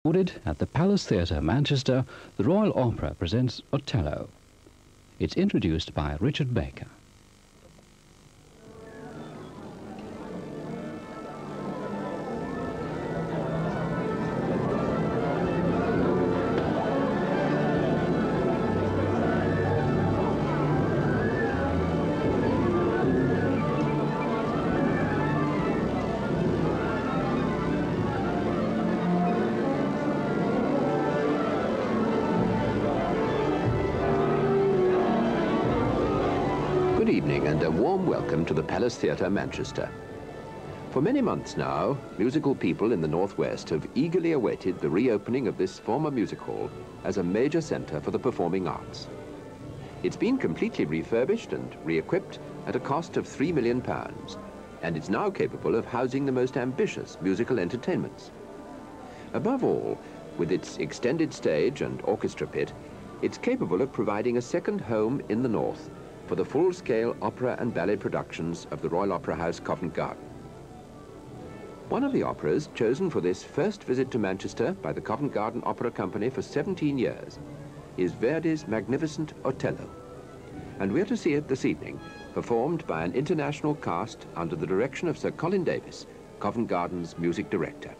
Recorded at the Palace Theatre, Manchester, the Royal Opera presents Otello. It's introduced by Richard Baker. Good evening and a warm welcome to the Palace Theatre, Manchester. For many months now, musical people in the Northwest have eagerly awaited the reopening of this former music hall as a major centre for the performing arts. It's been completely refurbished and re-equipped at a cost of £3 million, and it's now capable of housing the most ambitious musical entertainments. Above all, with its extended stage and orchestra pit, it's capable of providing a second home in the North for the full-scale opera and ballet productions of the Royal Opera House, Covent Garden. One of the operas chosen for this first visit to Manchester by the Covent Garden Opera Company for 17 years is Verdi's magnificent Otello, and we're to see it this evening, performed by an international cast under the direction of Sir Colin, Covent Garden's music director.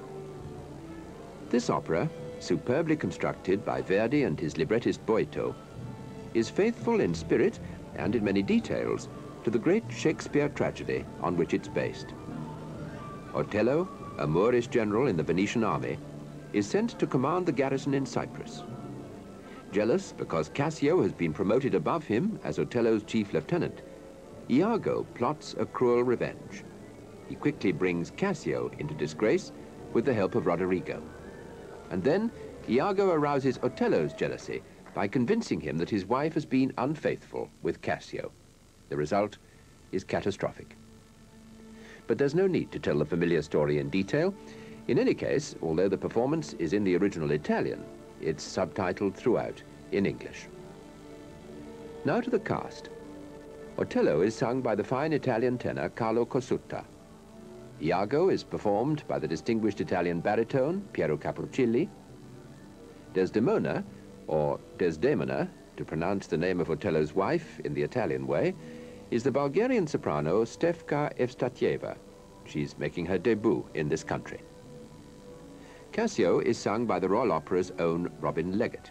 This opera, superbly constructed by Verdi and his librettist Boito, is faithful in spirit and in many details to the great Shakespeare tragedy on which it's based. Otello, a Moorish general in the Venetian army, is sent to command the garrison in Cyprus. Jealous because Cassio has been promoted above him as Otello's chief lieutenant, Iago plots a cruel revenge. He quickly brings Cassio into disgrace with the help of Roderigo. And then Iago arouses Otello's jealousy by convincing him that his wife has been unfaithful with Cassio. The result is catastrophic. But there's no need to tell the familiar story in detail. In any case, although the performance is in the original Italian, it's subtitled throughout in English. Now to the cast. Otello is sung by the fine Italian tenor Carlo Cossutta. Iago is performed by the distinguished Italian baritone Piero Cappuccilli. Desdemona, or Desdemona, to pronounce the name of Otello's wife in the Italian way, is the Bulgarian soprano Stefka Evstatieva. She's making her debut in this country. Cassio is sung by the Royal Opera's own Robin Leggett.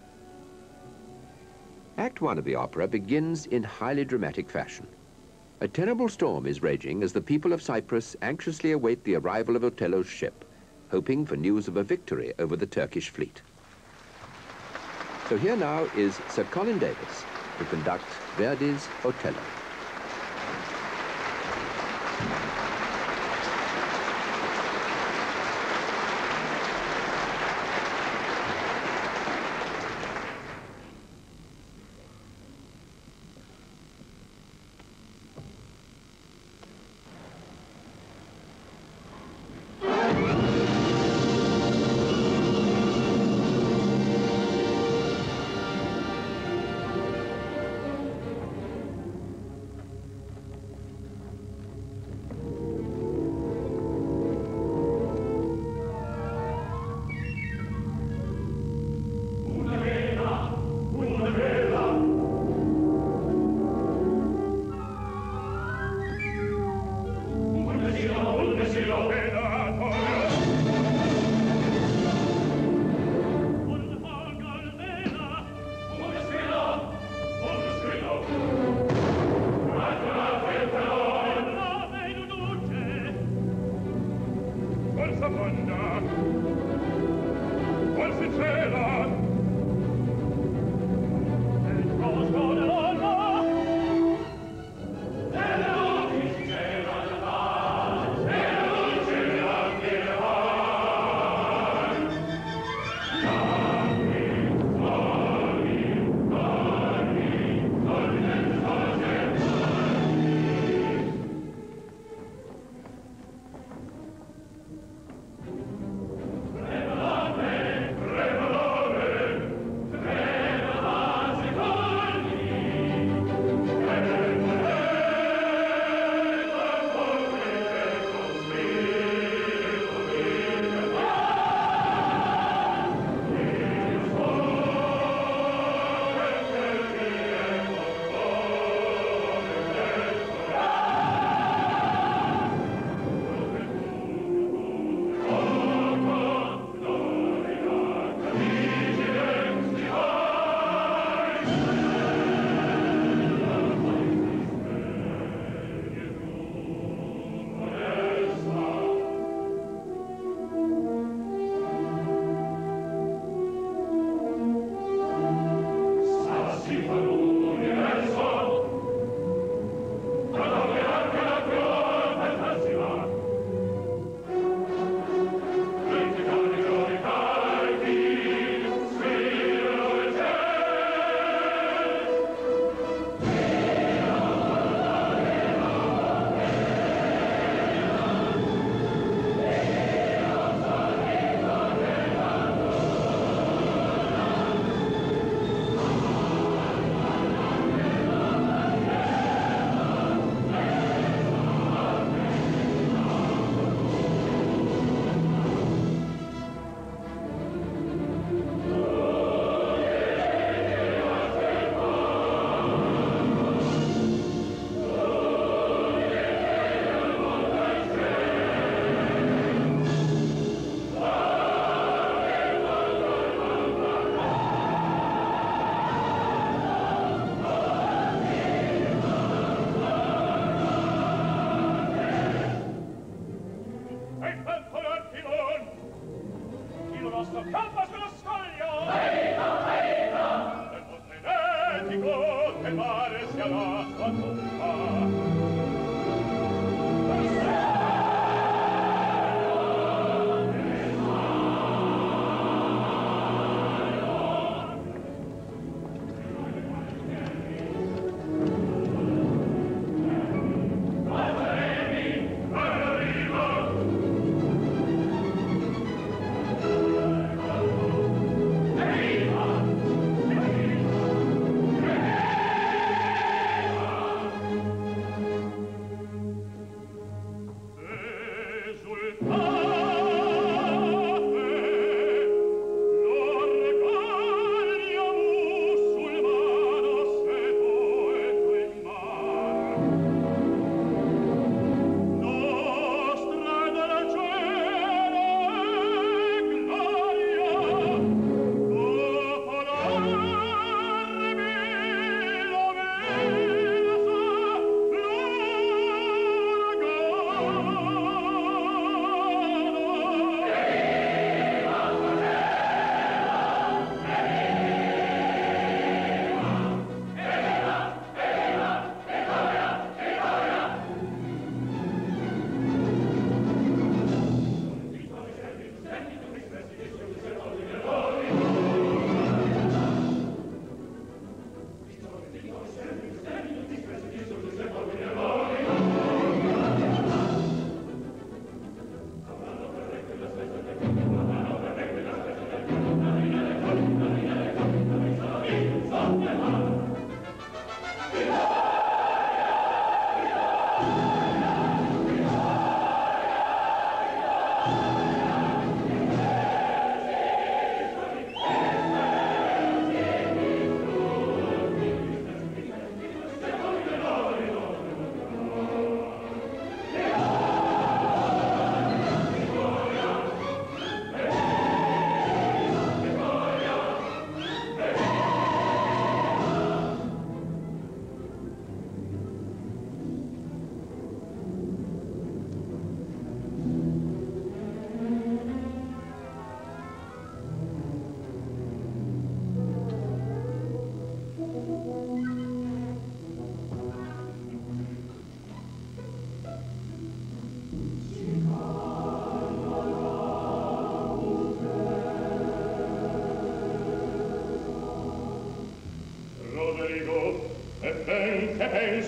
Act 1 of the opera begins in highly dramatic fashion. A terrible storm is raging as the people of Cyprus anxiously await the arrival of Otello's ship, hoping for news of a victory over the Turkish fleet. So here now is Sir Colin to conduct Verdi's Otello.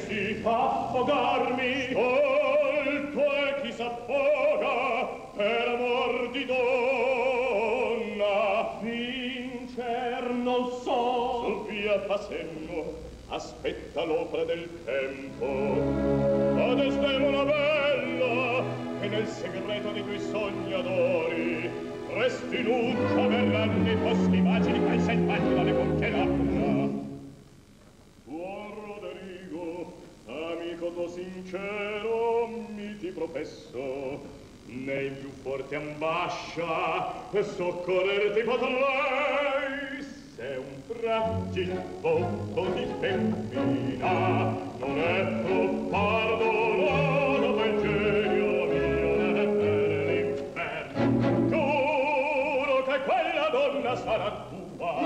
vorresti affogarmi? Solto è chi s'affoga per amor di donna. Vincer non so. Sul via passemmo, aspetta l'opera del tempo. O Desdemona bella, che nel segreto di tuoi sogni adori, resti nuda verranno i foschi macini che selvaggi dalle bocche labbra. Buon Roderigo, amico tuo sincero, mi ti professo, nei più forti ambascia soccorrerti potrei, se un fragil voto di femmina non è pardolato quel genio mio è per l'inferno. Giuro che quella donna sarà tua.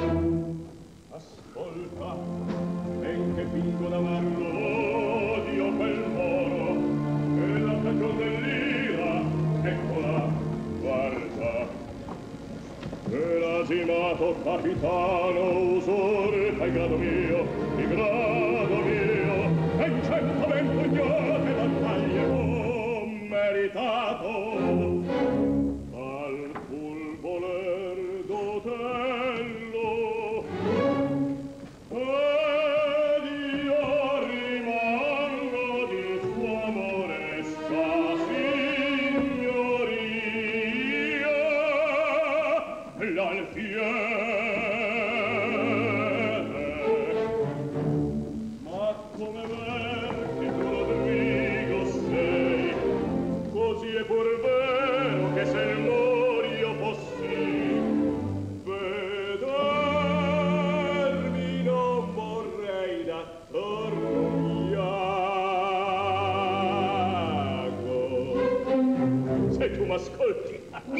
Ascolta, ben che fingo d'amarlo odio quel moro, e la cagion dell'ira è qua, guarda. E l'asimato capitano usurpa il grado mio, e in 100 ben pugnate battaglie ho meritato. Al cul voler d'Otello, ed io rimango di sua amoressa signoria, l'alfiere. Ma come ver che tu Rodrigo sei, così è pur vero che se il io fossi, vedermi non vorrei d'attorno Iago. Se tu m'ascolti.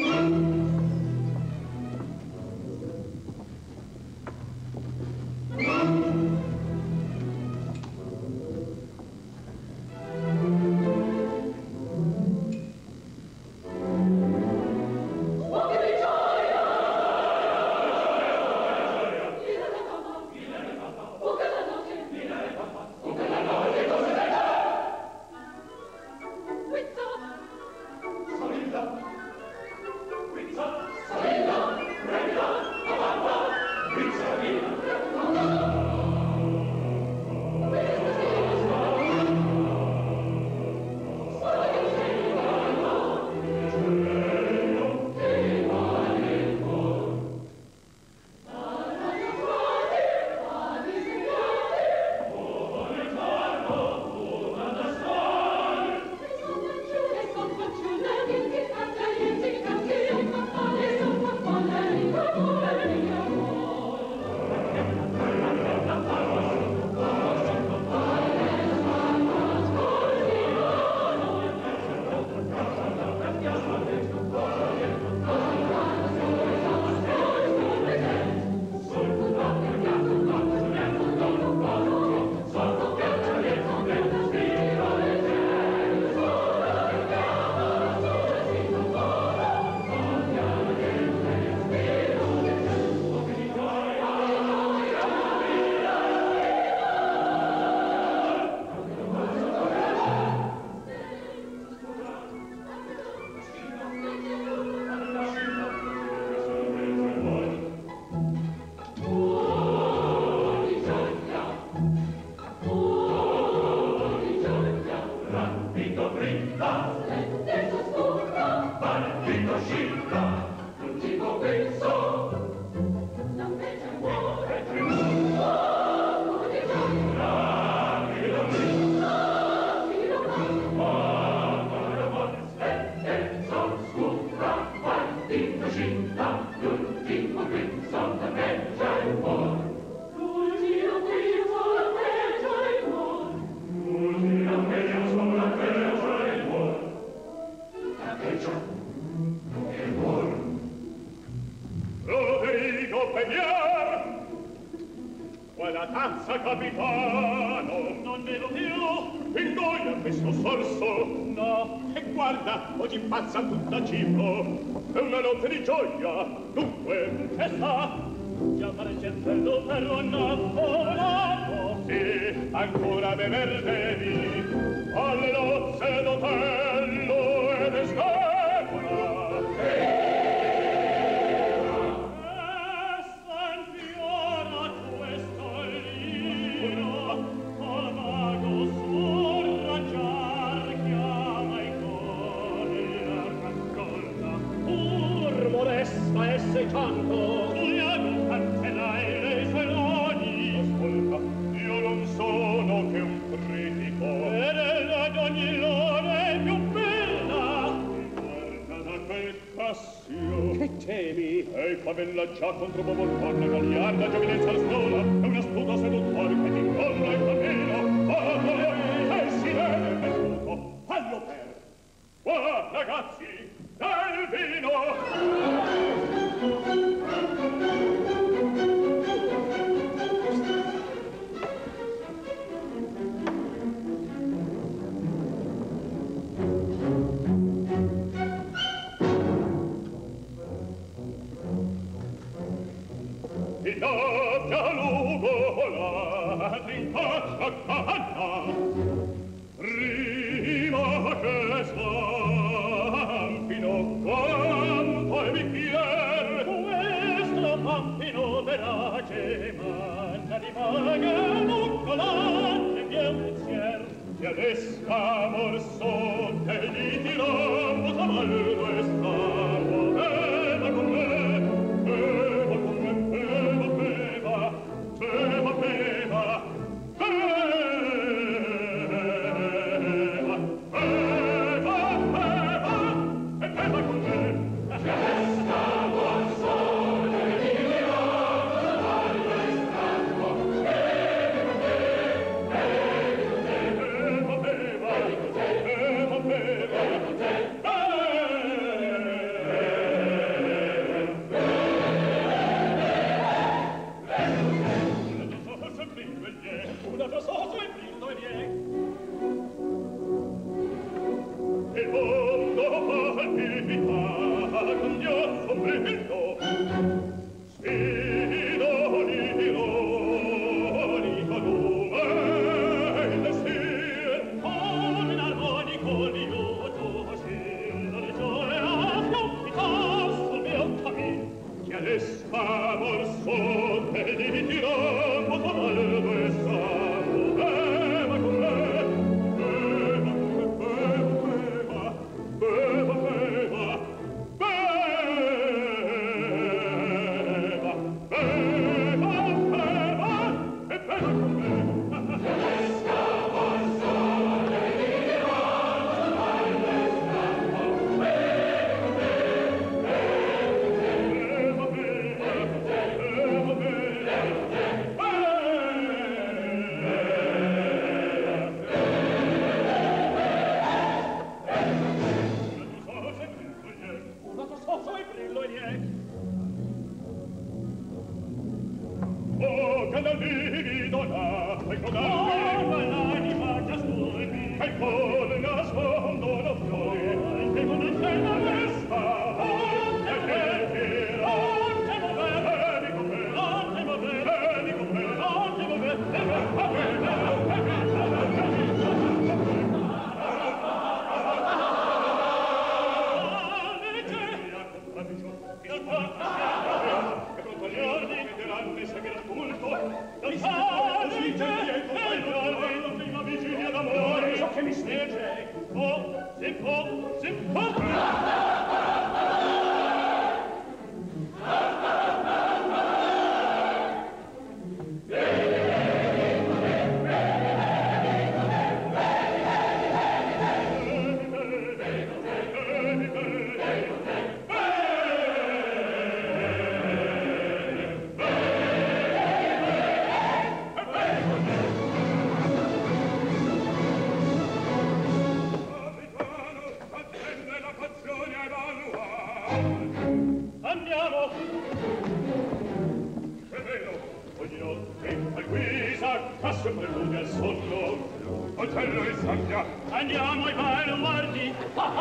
Quella tazza, capitano, non vedo più, ingoia questo sorso. No, e guarda, oggi pazza tutta cifro, è una notte di gioia, dunque, che sta? Chiamare il cervello per un appolato, Sì, ancora bever devi alle nozze d'Otello ed Estatieva. Essa infiora questo libro al mago surraggiar chiama i cori la raccolta. Pur modesta esse canto, Iago canterai le sue lodi. Ascolta, io non sono che un critico, ed ella d'ogni lode più bella. Guarda da quel Cassio, che temi? E fa bella già contro Bobolforne, gagliarda giovinezza al sola, è un astuto seduttore che ti incolla il cammino. Guardalo, e si vede venduto, fallo per. Qua, ragazzi, del vino! Innanzi a Lugola, rincaccia canna, prima che svampino quanto è bicchier, questo pampino verace manna di maga Lugola, e via un pensier, che adesca morsonte gli tirammo cavallo e stavo, beva con me. Otello e Sandra. Andiamo ai baluardi.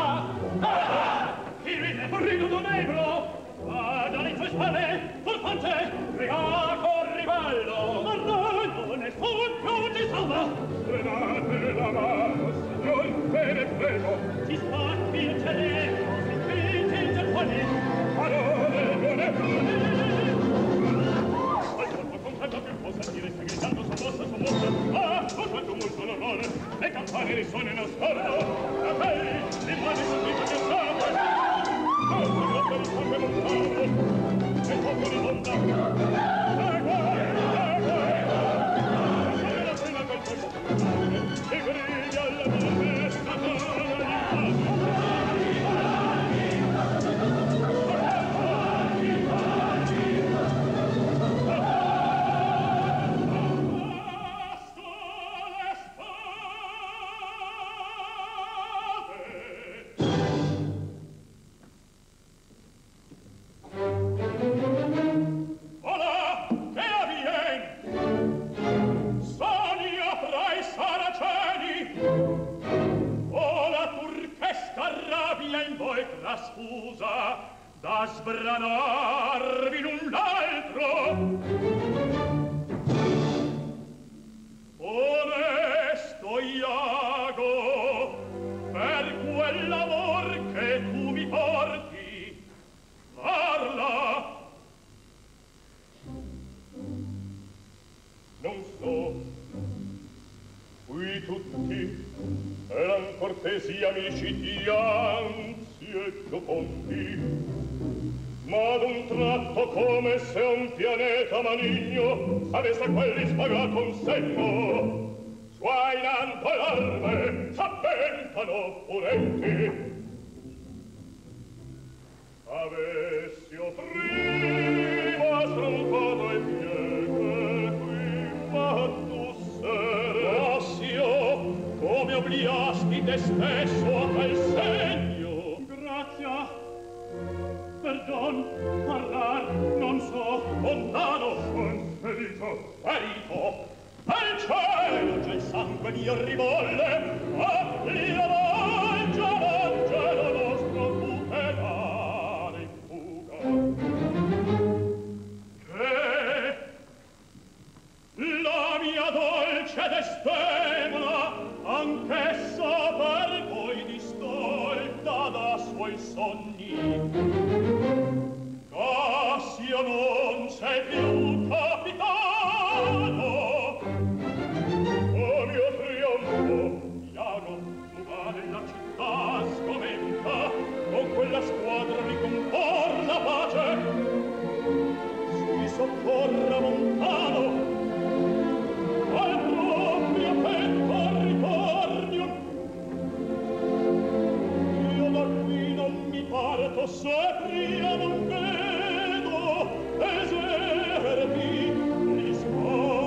Rido negro. Vada alle tue spalle, turbante, riaco rivallo. Marrano nel Tutto ti salva! Frenate la mano, signor, bene prego! Ci spacchi il telefono, si spinge il giappone! Parole, non è Al corpo con tanta più possa dire sta gridando sommossa! Ah, con quanto molto l'orrore! Le campane risuonano scordo! A lei, le mani sul dito che sangue! Oh, la per il sangue montano! E poco rimonta! E griglia alla mano statale! Scusa da sbranarvi l'un l'altro onesto Iago per quel lavor che tu mi porti parla non so qui tutti eran cortesi amici di e giocondi ma d'un tratto come se un pianeta maligno avesse a quelli spagato un segno sguainando l'arme s'avventano furenti avessio prima strampato il piede qui ma tu Grassio come obliasti te stesso a quel segno Perdon, parlar, non so, lontano, ferito, al cielo c'è il sangue mio rivolle, a Dio mangia l'angelo nostro tutelare in fuga. Che la mia dolce Desdemona, anch'essa per voi distolta da suoi sogni, Cassio non sei più capitano o mio trionfo Iago tu va nella città sgomenta con quella squadra ricompor la pace si soccorra lontano al proprio petto ritorno io da qui non mi parto se prima non vedo eserti gli sguardi.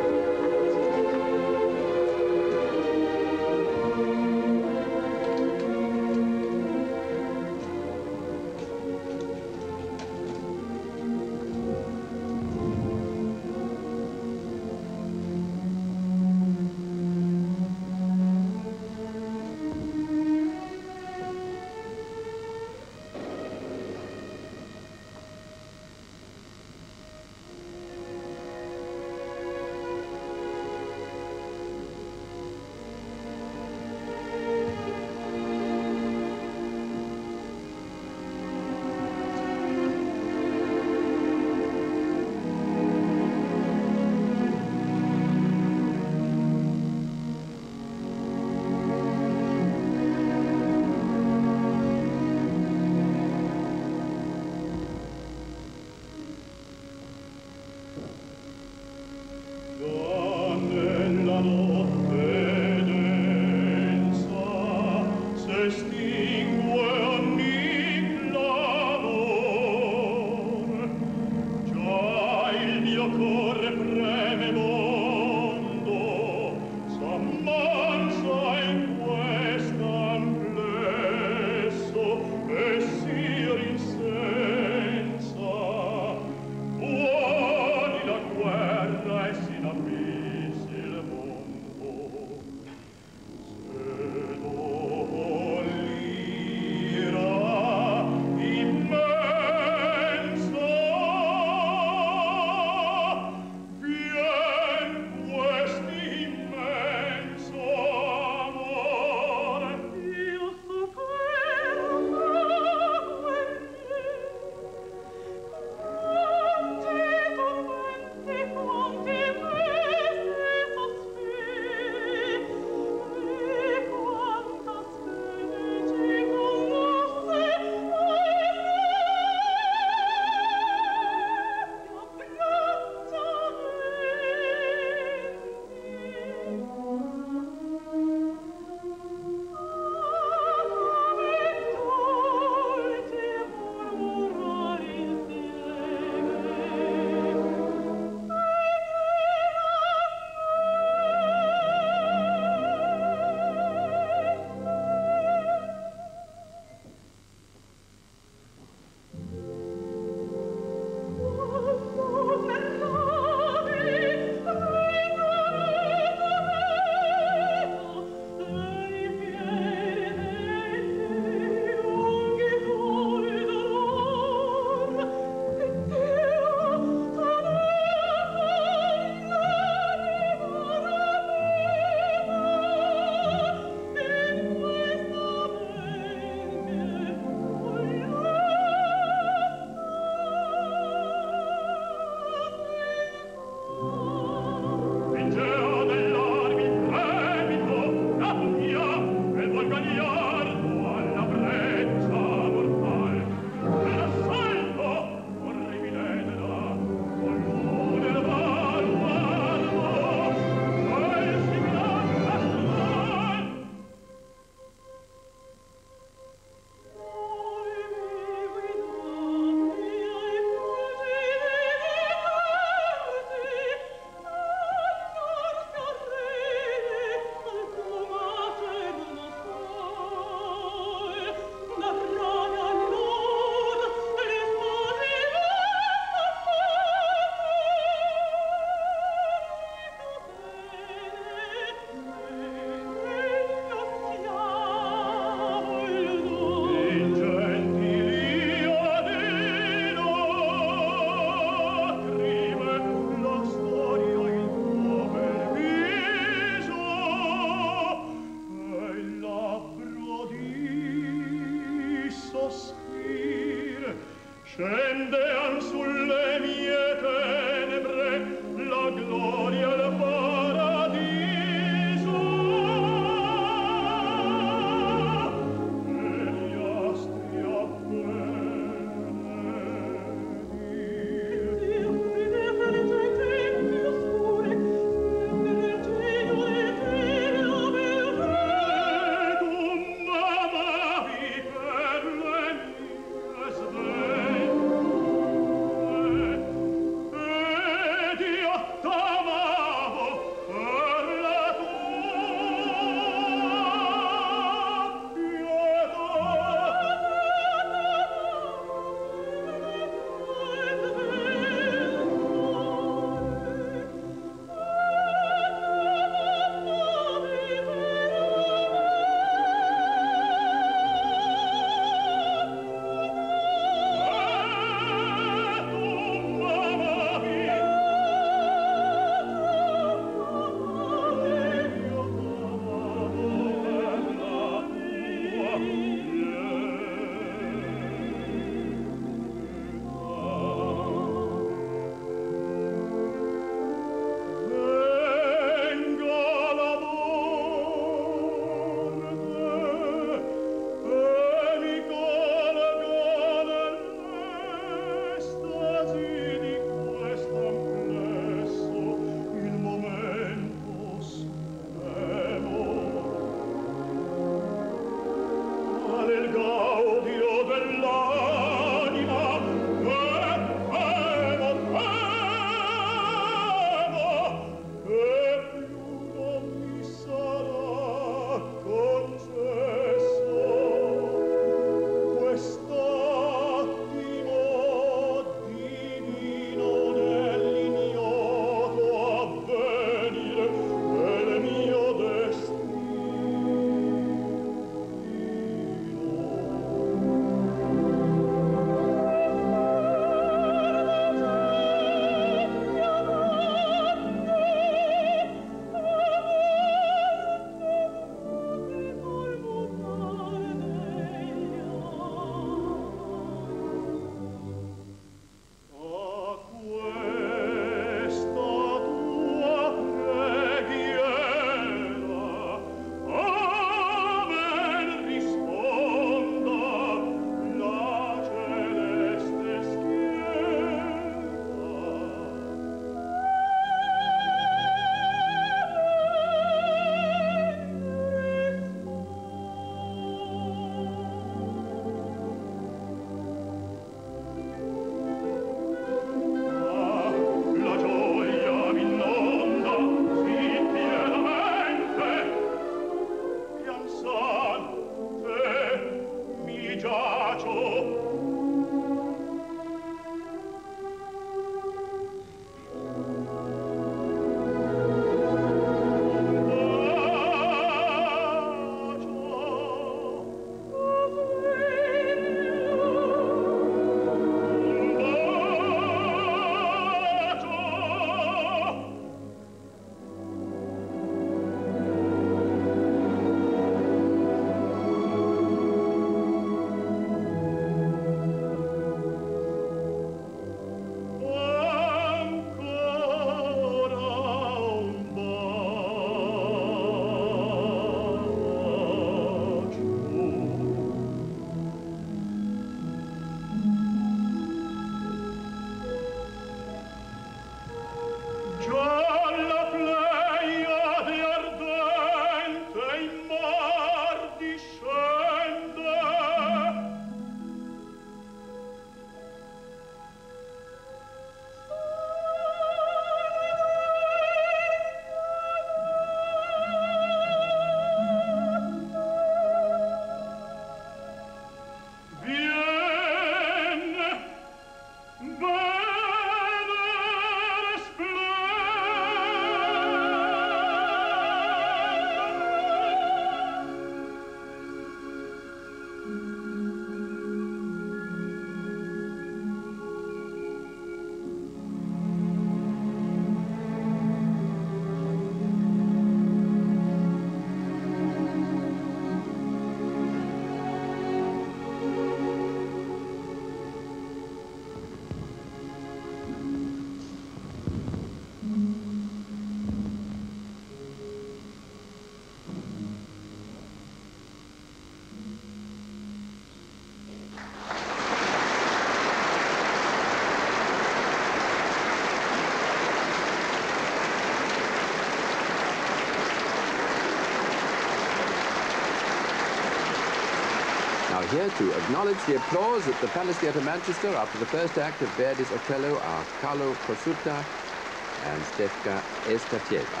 Here to acknowledge the applause at the Palace Theatre, Manchester, after the first act of Verdi's Otello are Carlo Cossutta and Stefka Estatieva.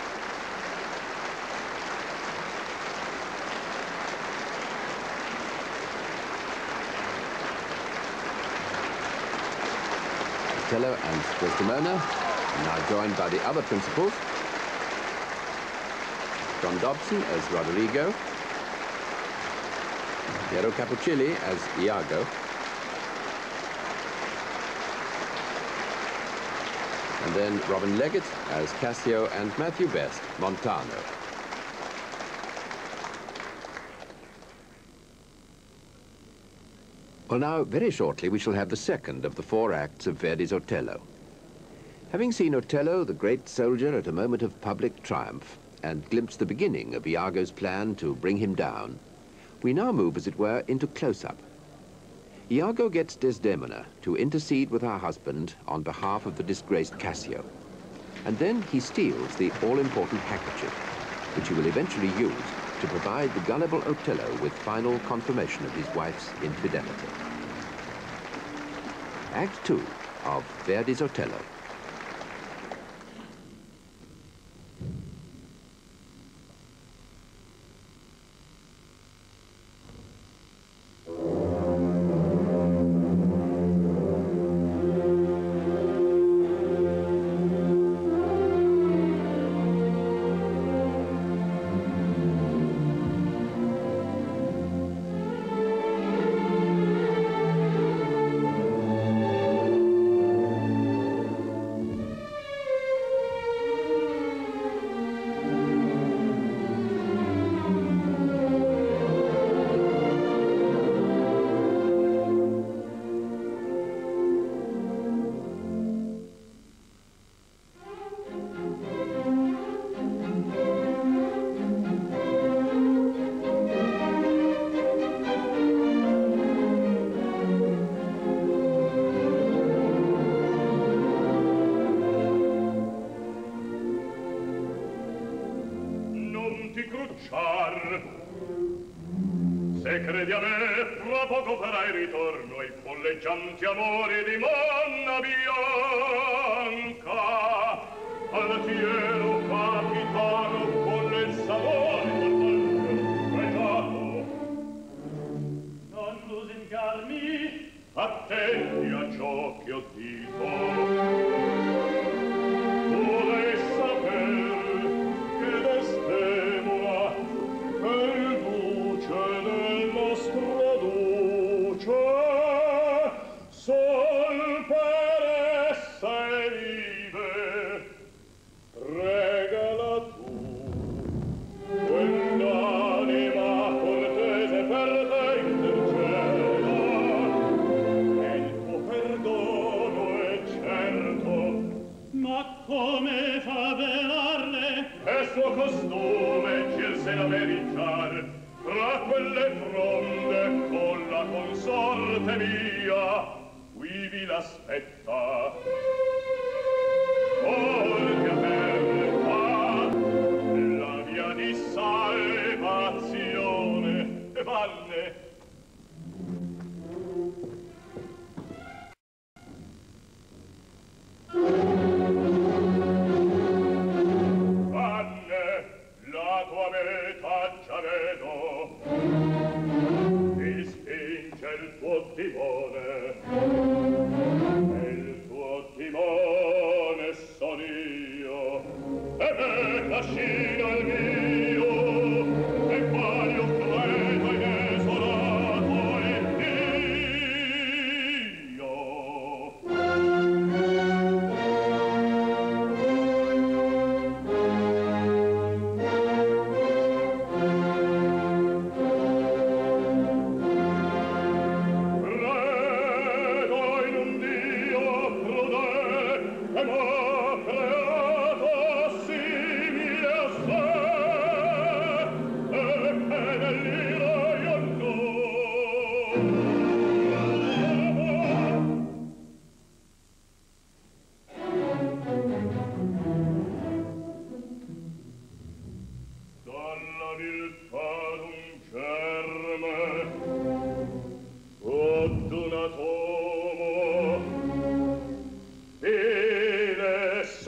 Otello and Desdemona are now joined by the other principals. John Dobson as Roderigo, Piero Cappuccilli as Iago, and then Robin Leggett as Cassio and Matthew Best, Montano. Well, now, very shortly, we shall have the second of the 4 acts of Verdi's Otello. Having seen Otello, the great soldier, at a moment of public triumph, and glimpsed the beginning of Iago's plan to bring him down, we now move, as it were, into close-up. Iago gets Desdemona to intercede with her husband on behalf of the disgraced Cassio, and then he steals the all-important handkerchief, which he will eventually use to provide the gullible Otello with final confirmation of his wife's infidelity. Act 2 of Verdi's Otello. Se credi a me, fra poco farai ritorno ai folleggianti amori di Monna Bianca. Al fiero capitano con il sapore del pregiato. Non lusingarmi, attenti a ciò che ho dito. Tu devi saper che Desdemona è il duce del nostro duce, sol per essa vive, regala tu quell'anima cortese per te interceda, e il tuo perdono è certo. Ma come fa a velarle? È suo costume girsene a verificar tra quelle fronde con la consorte mia, qui vi l'aspetta. Oltre a terra la via di salvazione vanne. La tua meta già vedo, ti spinge il tuo timone, e il tuo timone son io, e me cascina il mio, e quale un credo inesolato è Dio.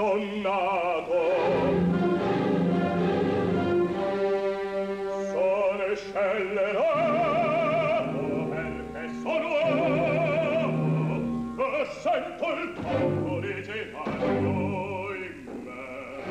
son nato. Sono scellerato perché sono uomo e sento il corpo originario in me.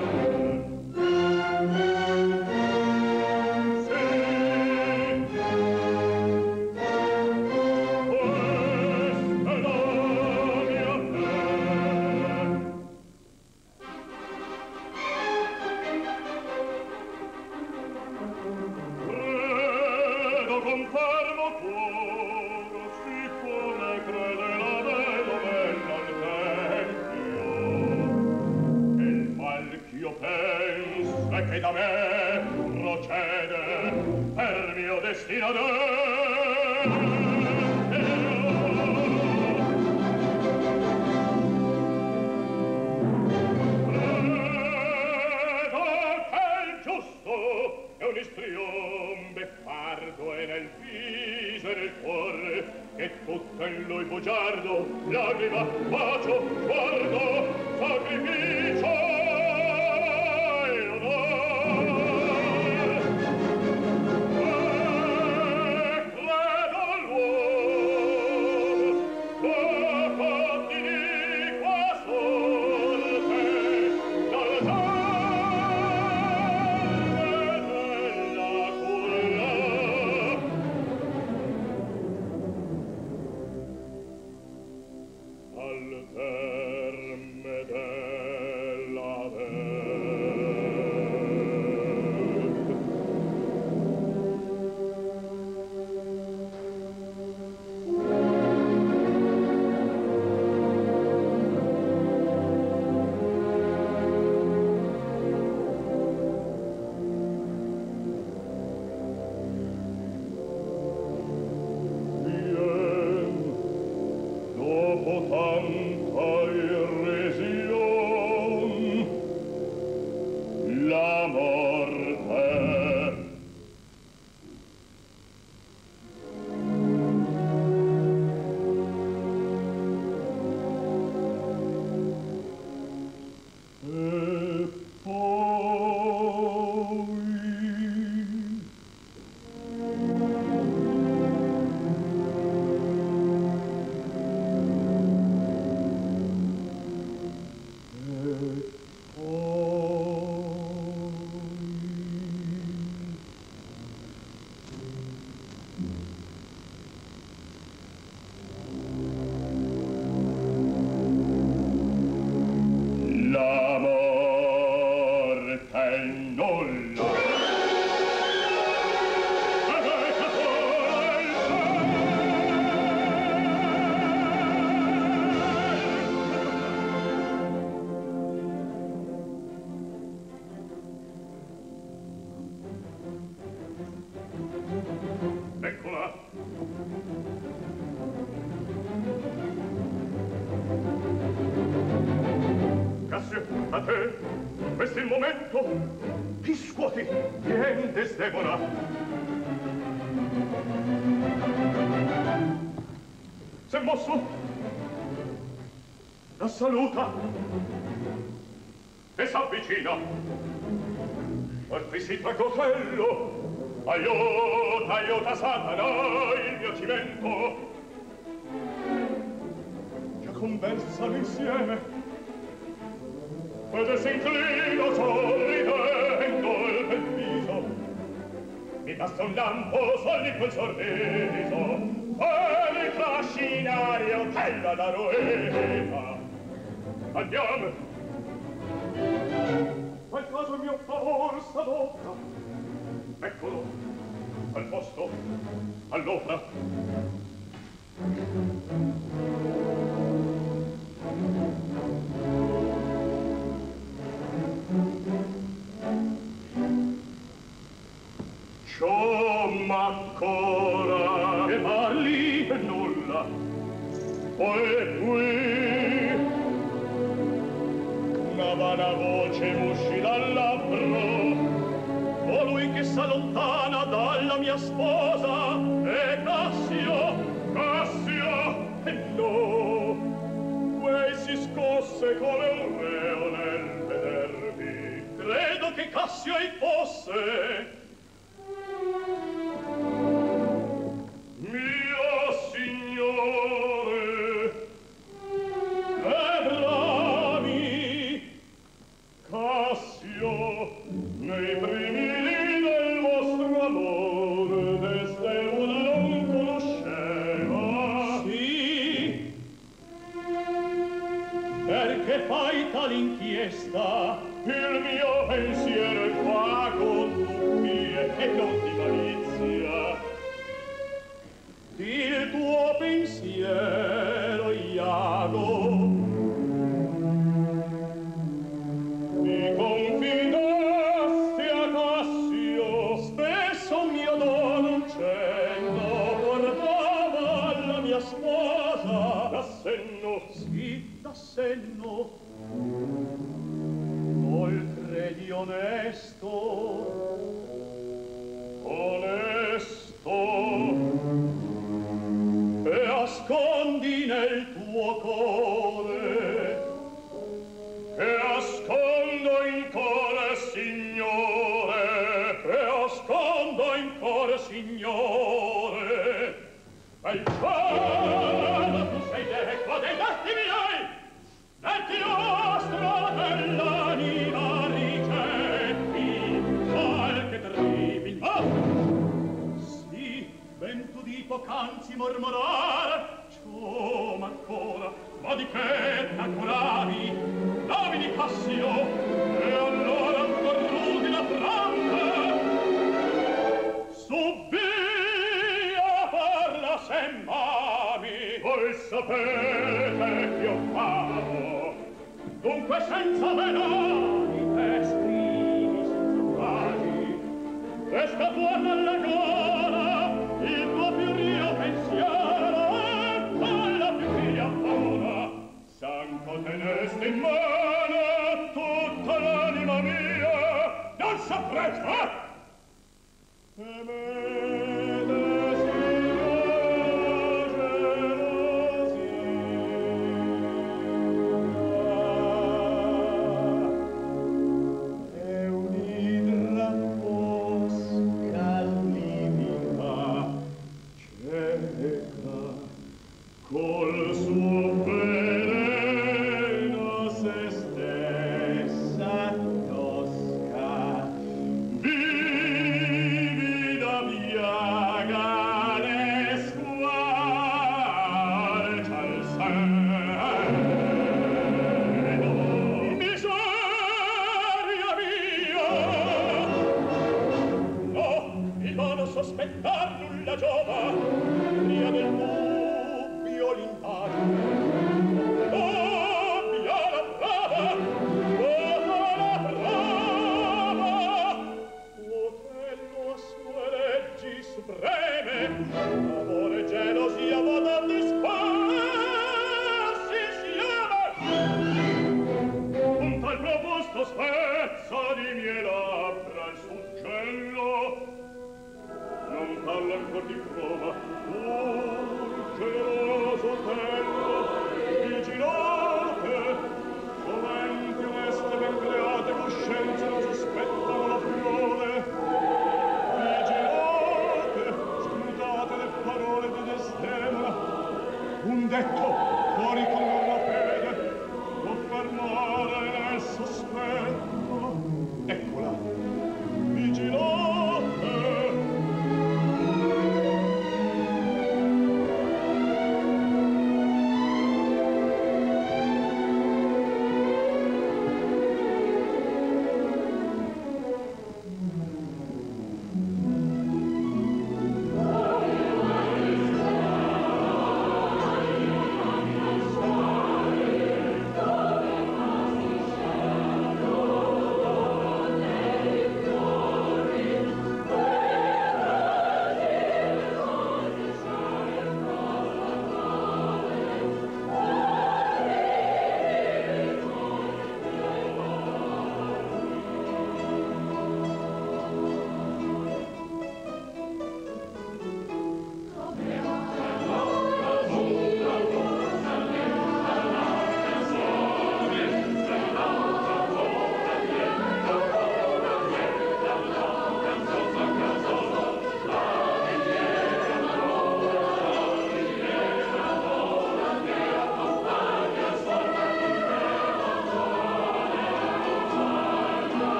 Che da me procede per mio destino credo che il giusto è un istrion beffardo e nel viso e nel cuore che tutto in lui bugiardo lagrima, bacio, guardo, sacrificio. A te, questo è il momento. Ti scuoti, vieni Desdemona. S'è mosso, la saluta e s'avvicina. Altri tra Otello, aiuta, aiuta Satana, il mio cimento. Che conversano insieme ed s'inclino sorridendo il bel viso. Mi basta un lampo soli quel sorriso e mi trascinare Otello alla rueta. Andiamo. Qualcosa a mio favor s'adopera. Eccolo, al posto, all'opera. Ciò m'ancora e parli per nulla. Poi qui una vana voce m'uscì dal labbro, colui che s'allontana dalla mia sposa è Cassio, Cassio, e no, quei si scosse come un reo nel vedervi. Credo che Cassio ei fosse. Mio signore, e bravi, Cassio, nei primi lì del vostro amore, Desdemona non conosceva. Sì, perché fai tal inchiesta? Il mio pensiero è vago, dubbie e non di malizia. Il tuo pensiero, Iago, mi confidasti a Cassio. Spesso mio dono uccello portava alla mia sposa. Da senno, sì, da senno. Vol credi onesto, e ascondi nel tuo cuore, che ascondo in cuore, signore, che ascondo in cuore, signore. Bel cielo, tu sei l'eco dei detti miei, detti nostro dell'anima ricetti, qualche tribil, sì, ben tu di poc'anzi mormorar, ciò m'ancora, ma di che t'ancuravi, davi di Cassio, e allora corrudi la franca, su via parla se m'ami, voi sapete che io famo, dunque senza venoni, testini, senza fragi, resta buona alla gola il tuo più rio pensiero e alla più ria paura. Santo teneste in mano tutta l'anima mia, non s'appresta! E me desidero col suo veleno se stessa tosca, vivida piaga ne squarcia il seno. Miseria mia! No, il non sospettar nulla giova, via del dubbio l'indagine. Dobbia la prova, Otello a sue leggi supreme, amore e gelosia vada a dispersi insieme. Un tal proposto spezza di mie labbra il suggello, non parla ancor di prova, generoso Otello, vigilate, sovente oneste ben create coscienze non sospettano la furore. Vigilate, scrutate le parole di Desdemona, un detto fuori con la fede può fermare nel sospetto. Eccola, vigilate.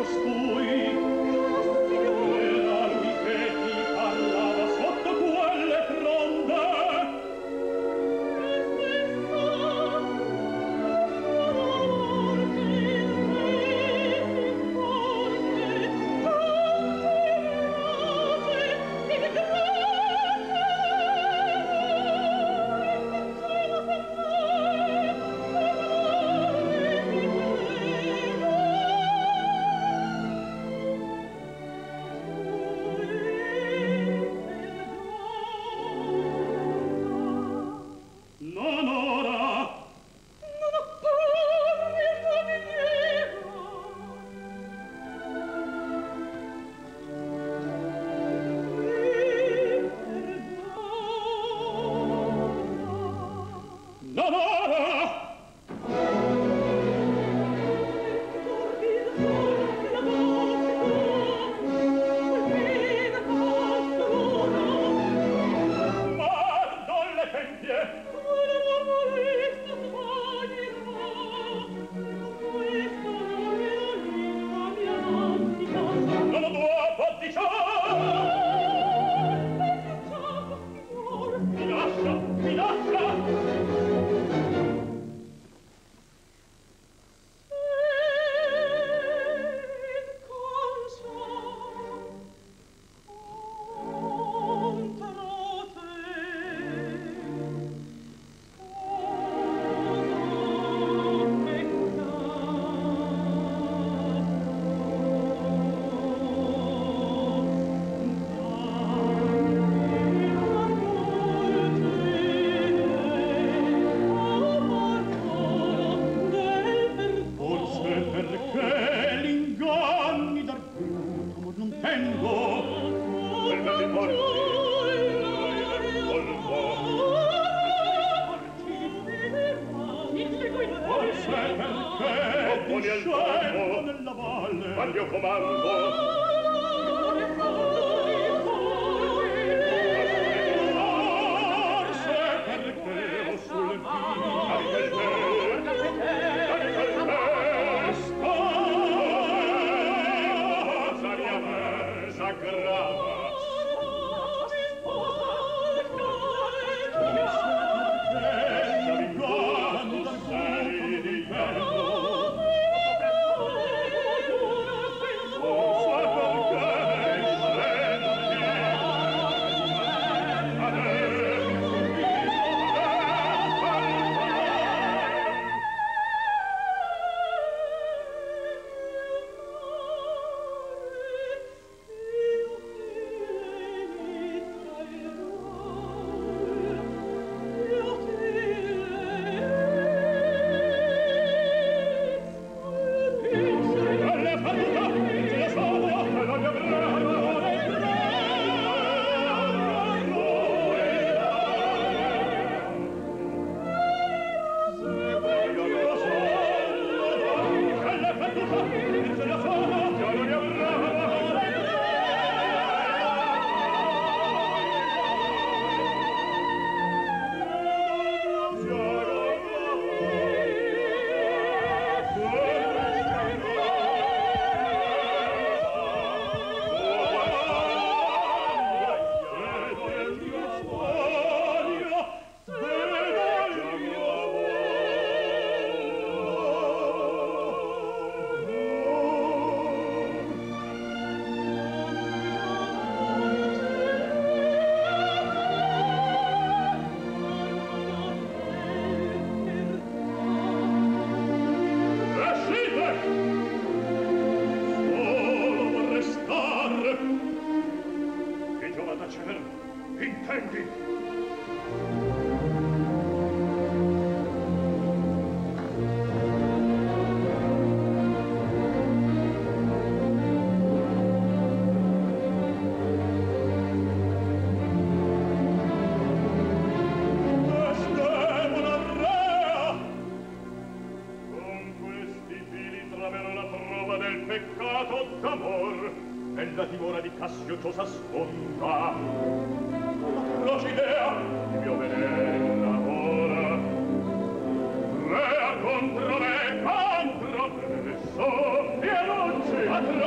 Contro me, so, e non ci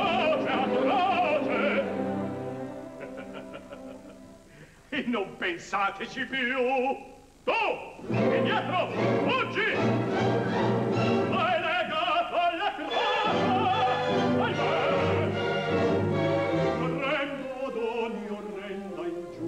pensateci più. Tu, indietro, fuggi! Hai legato alla croce, ahimè! Trembo d'ogni orrenda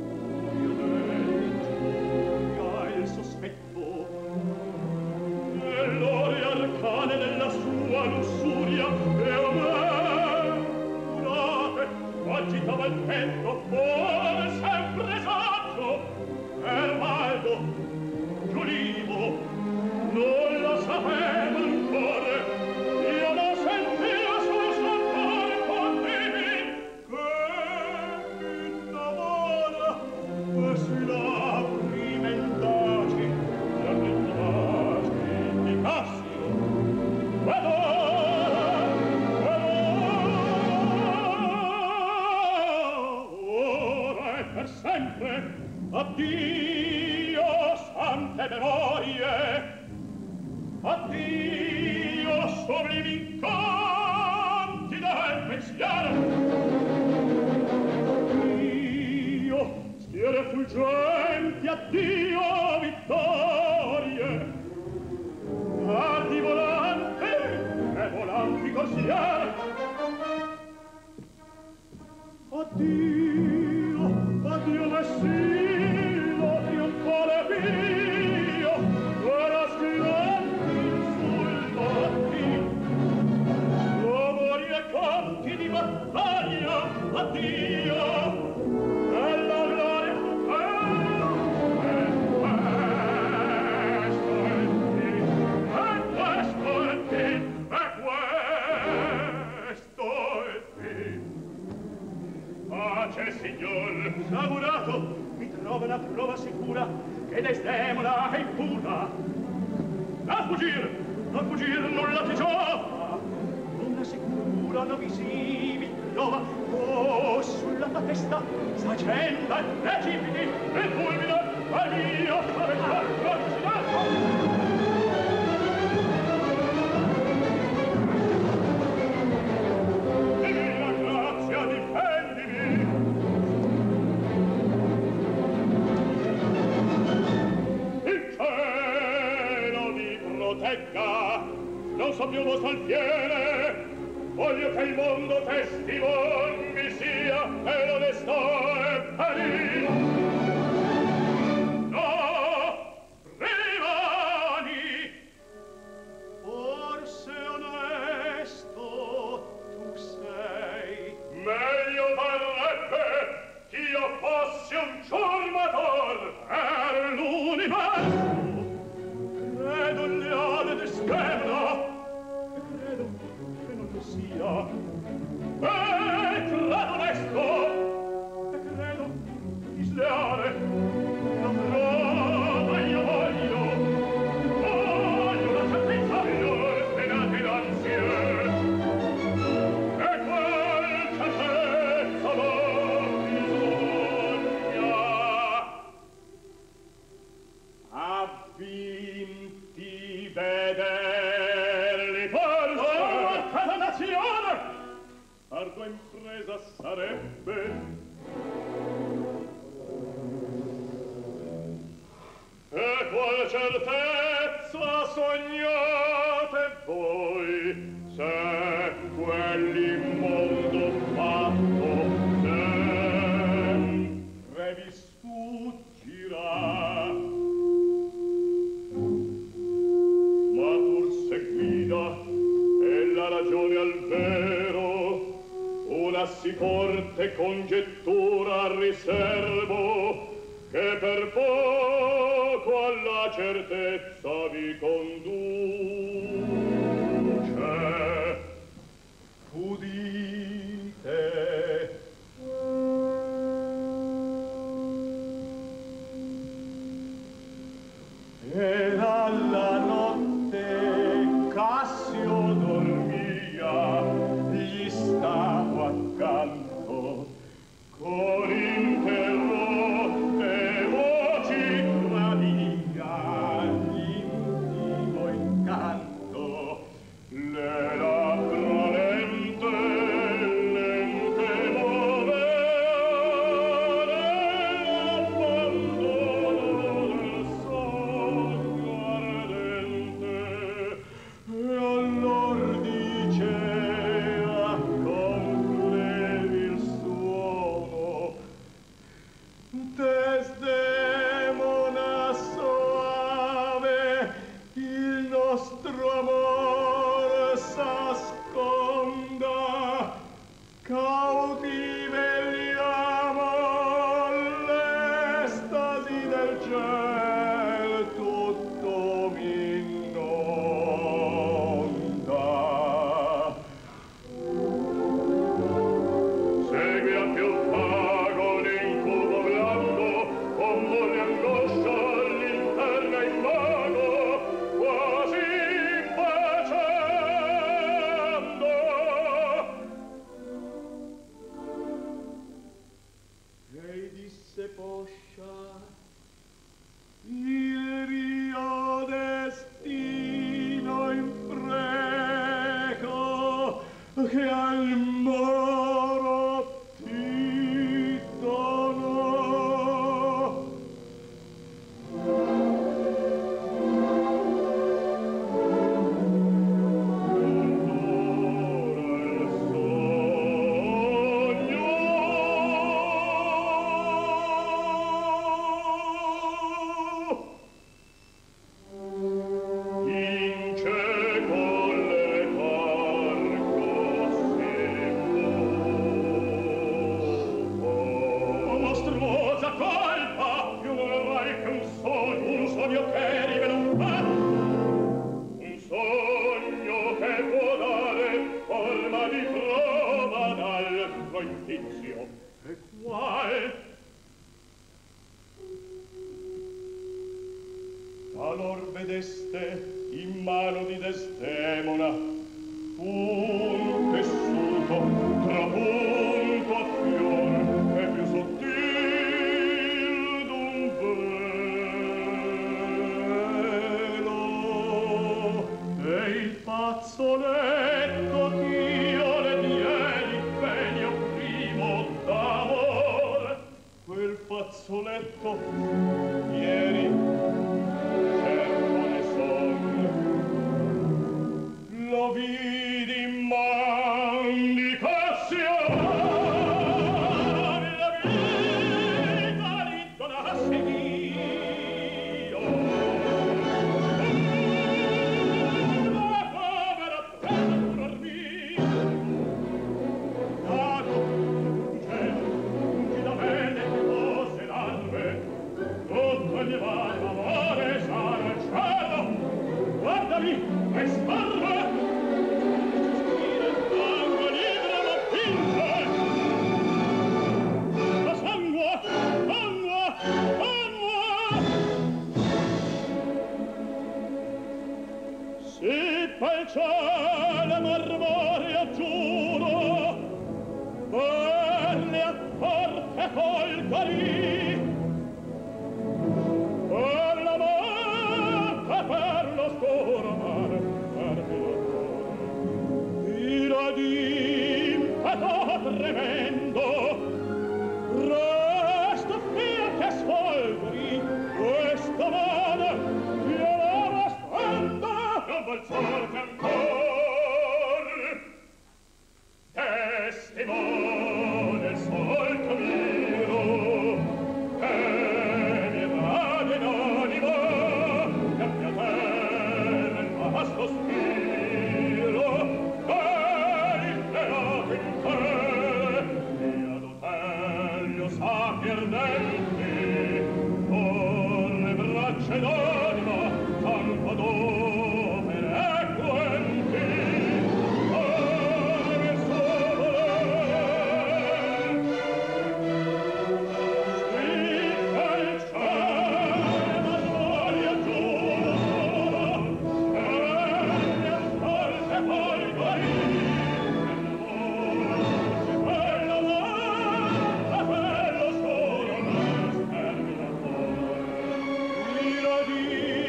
ingiuria il sospetto, nell'ore arcane della sua lussuria, e a me, curate, agitava il petto, forse un presagio, per maldo, giulivo, non lo sapevo ancora, io lo sentivo sul suo corpo di che mi innamora, e si lauri mendaci, e mendaci di Cassio, ed ora e per sempre, addio sante memorie, addio sublimi incanti del pensiero, addio schiere fulgenti, addio vittorie, ardi volanti e volanti corsiere, addio, addio Messina, trionfale mio, e la scriventi insultati, amori e canti di battaglia, addio, e la gloria pace, signor. Augurato, mi trova una prova sicura che Desdemona è impura. A fuggir, nulla ti giova. Una sicura novisi prova, oh, sulla tua testa s'accenda e precipiti e fulmina al mio avvenire. Non so più vostro alfiere, voglio che il mondo testimon mi sia e l'onestà è perì. No, rimani, forse onesto tu sei. Meglio varrebbe ch'io fossi un ciurmator per l'universo. Credo il leale Desdemona, e credo che non lo sia, e credo onesto, e credo disleale. La prova io voglio la certezza miglior spenate d'ansie, e quel certezza non bisogna. Vederli forse, oh, casa nazione, ardua impresa sarebbe, e qual certezza sognate voi, se quell'immondo fatto sempre vi sfuggirà. Guida e la ragione al vero, una sì forte congettura riservo, che per poco alla certezza vi conduce. Udite, e alla notte Cassio dormia, gli stavo accanto, con interrotte voci tradia, l'intimo incanto, le labbra lente, lente vedeste in mano di Desdemona un tessuto trapunto a fior e più sottil d'un velo e il fazzoletto ch'io le diedi bene primo d'amore quel fazzoletto ieri lo vidi mandicarsi la vita li donassi io la povera presa dormì dato cielo ungi da me le cose l'albe tutto il mio vano amore sarà il cielo guardami e sparve il cielo marmorea giuro per le accorte folgori per la morte per l'oscuro mare per ira d'impeto tremendo resto fia che sfolgori questa mano violava stando non balzarti ancor testimone il solto miro che mi rade in anima che a mia terra il vasto spiro che il teatro in te e ad Otello sacri ardenti con le braccia d'anima tanto d'opere equenti come il sole spicca il cielo ma gloria giuro e le accorte folgori quella morte per l'oscuro ira di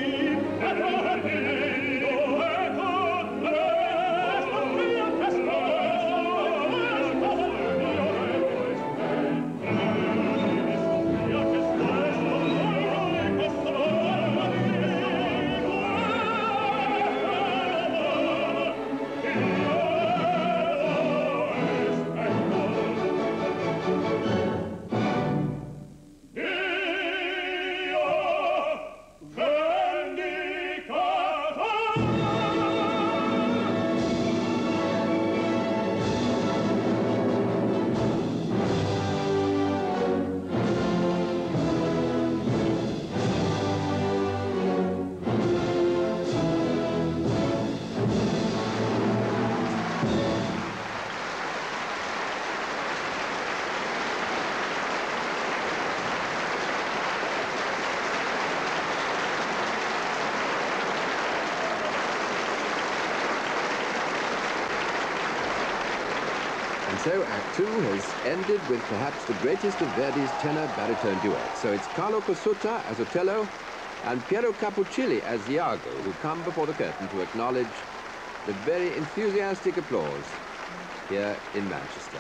So Act 2 has ended with perhaps the greatest of Verdi's tenor-baritone duets. So it's Carlo Cossutta as Otello and Piero Cappuccilli as Iago who come before the curtain to acknowledge the very enthusiastic applause here in Manchester.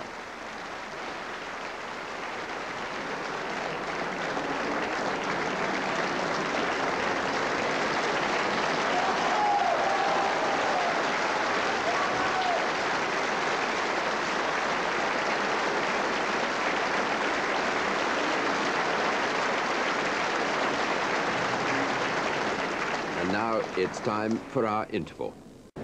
Now it's time for our interval.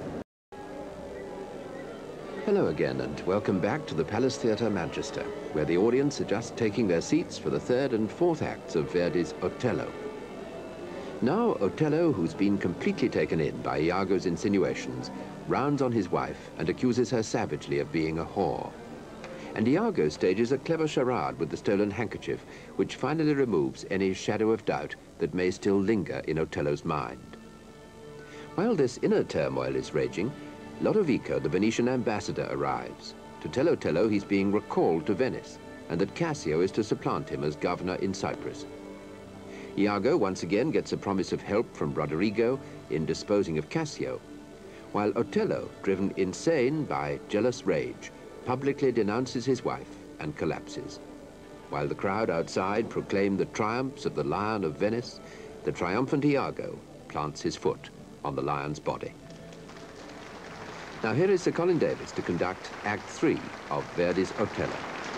Hello again and welcome back to the Palace Theatre, Manchester, where the audience are just taking their seats for the third and fourth acts of Verdi's Otello. Now Otello, who's been completely taken in by Iago's insinuations, rounds on his wife and accuses her savagely of being a whore. And Iago stages a clever charade with the stolen handkerchief, which finally removes any shadow of doubt that may still linger in Otello's mind. While this inner turmoil is raging, Lodovico, the Venetian ambassador, arrives to tell Otello he's being recalled to Venice and that Cassio is to supplant him as governor in Cyprus. Iago once again gets a promise of help from Roderigo in disposing of Cassio, while Otello, driven insane by jealous rage, publicly denounces his wife and collapses. While the crowd outside proclaim the triumphs of the Lion of Venice, the triumphant Iago plants his foot on the lion's body. Now here is Sir Colin Davis to conduct Act 3 of Verdi's Otello.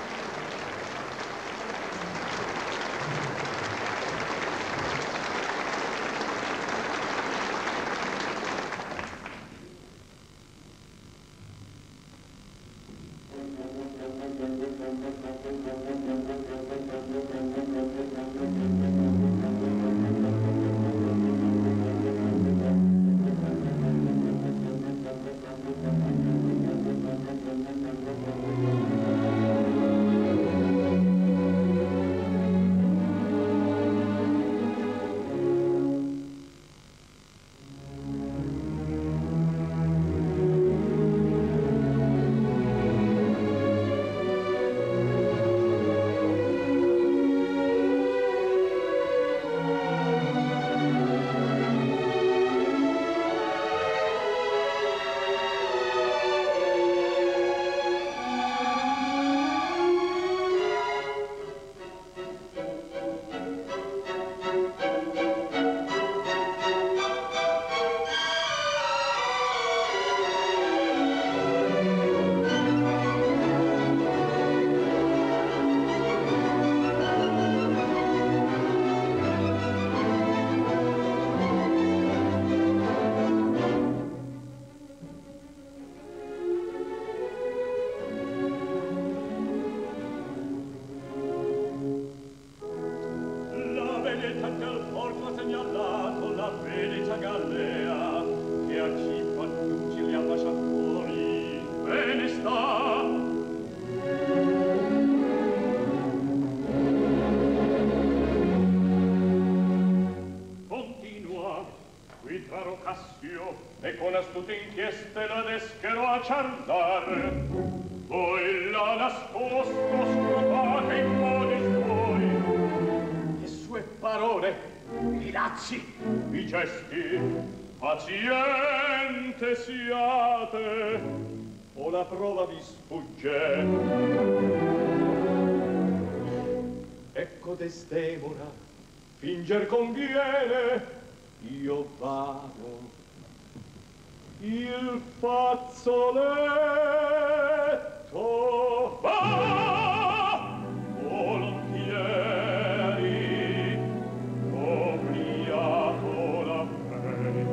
E con astute inchieste la deschero a ciardar. Poi l'ha nascosto scrutate in modi suoi. Le sue parole, i lazzi, i gesti, paziente siate, o la prova vi sfugge. Ecco Desdemona, finger conviene, io vado. Il fazzoletto va, volontieri, obliato da me.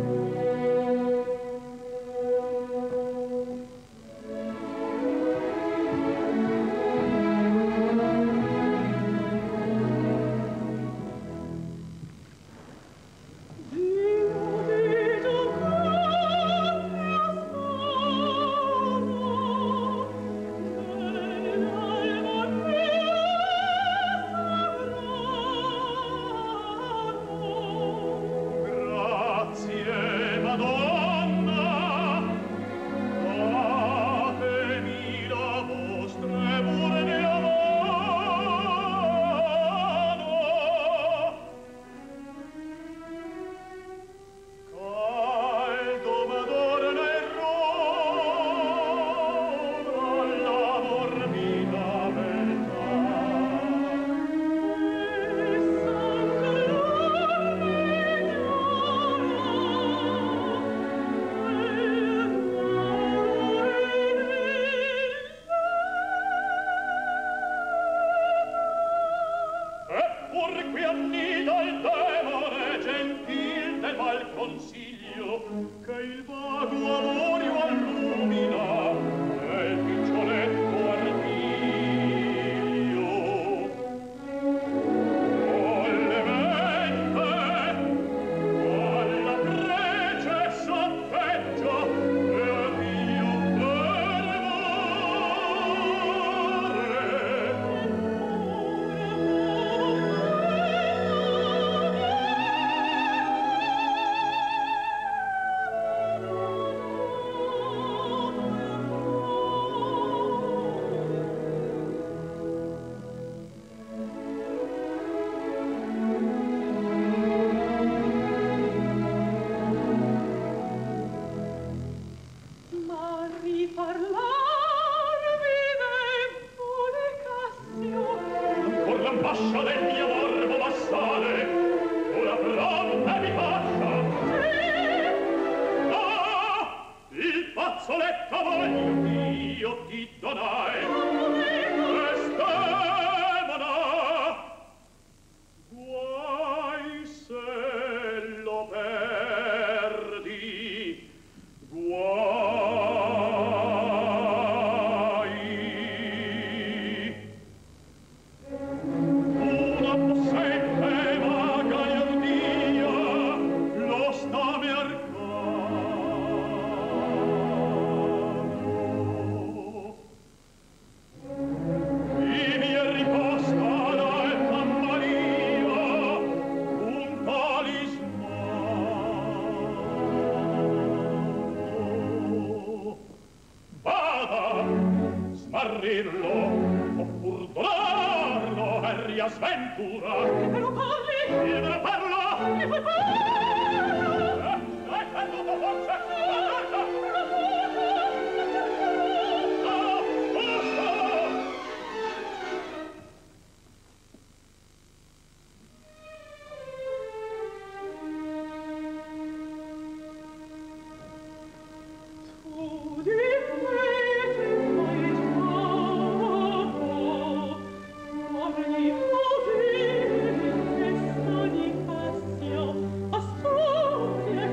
fazzoletto voglio io ti donai. Desdemona, guai se lo perdi, guai. Una possente ma gagliardia lo sta mercando. I miei ripostano e Maria un talismano. Vada, smarrirlo, oppur donarlo e riasventura. Che me lo parli? Io me lo parlo! Mi fai parlo! Hai perduto forse? Guarda! No, basta! Tu di me che fai trovo, ogni movimento che sta di Cassio, astuti e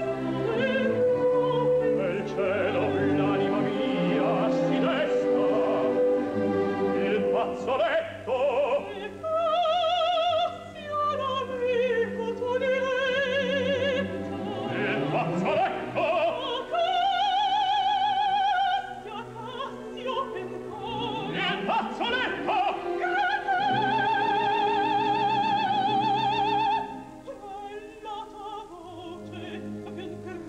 questo Nel cielo l'anima mia si desta, il fazzoletto, e Cassio l'amico tu diletto, il fazzoletto, Cassio, Cassio per voi, il fazzoletto, quella tua voce più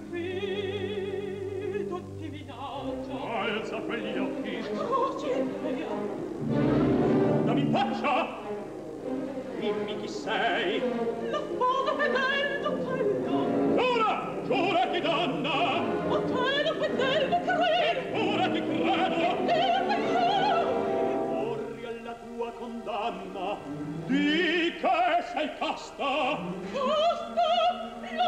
grido di minaccia. alza quegli occhi, Voce mia, dammi in faccia, dimmi chi sei, la spada fedele d'Otello, giura, giurati donna, Otello fedele credo, ora ti credo, Dio ti credo. corri alla tua condanna, di che sei casta, Costa, lo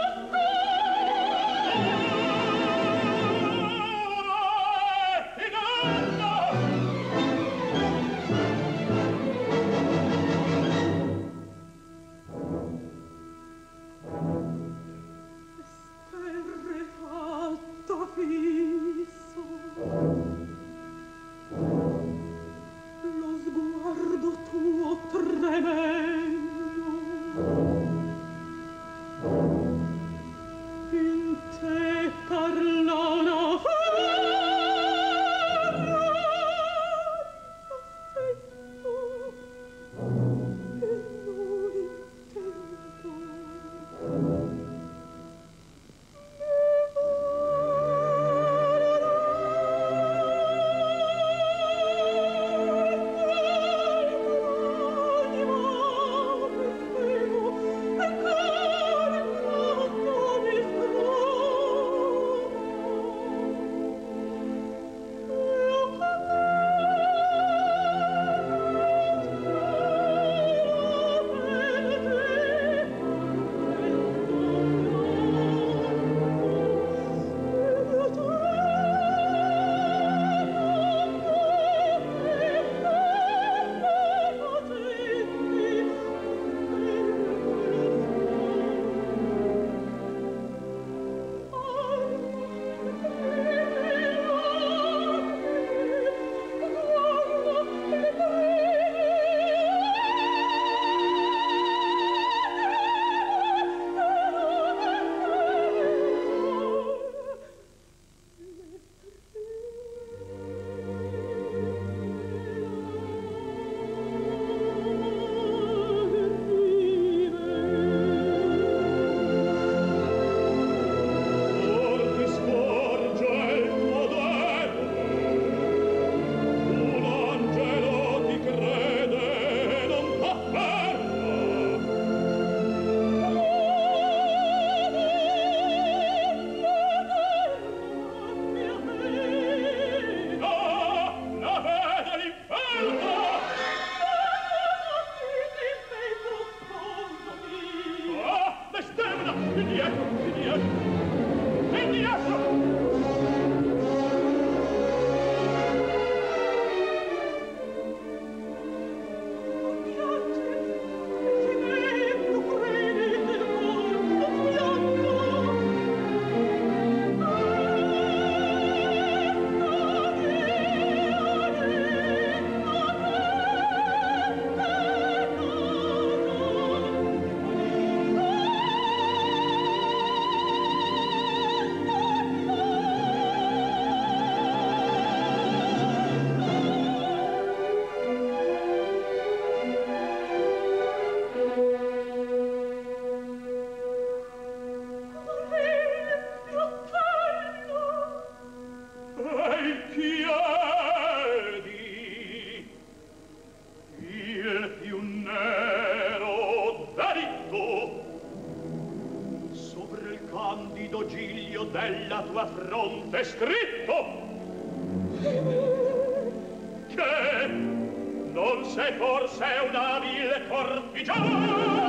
Sterrefatta fisso, lo sguardo tuo tremendo, in te parla una sento e non intendo. ciglio della tua fronte scritto che non sei forse un abile cortigiano.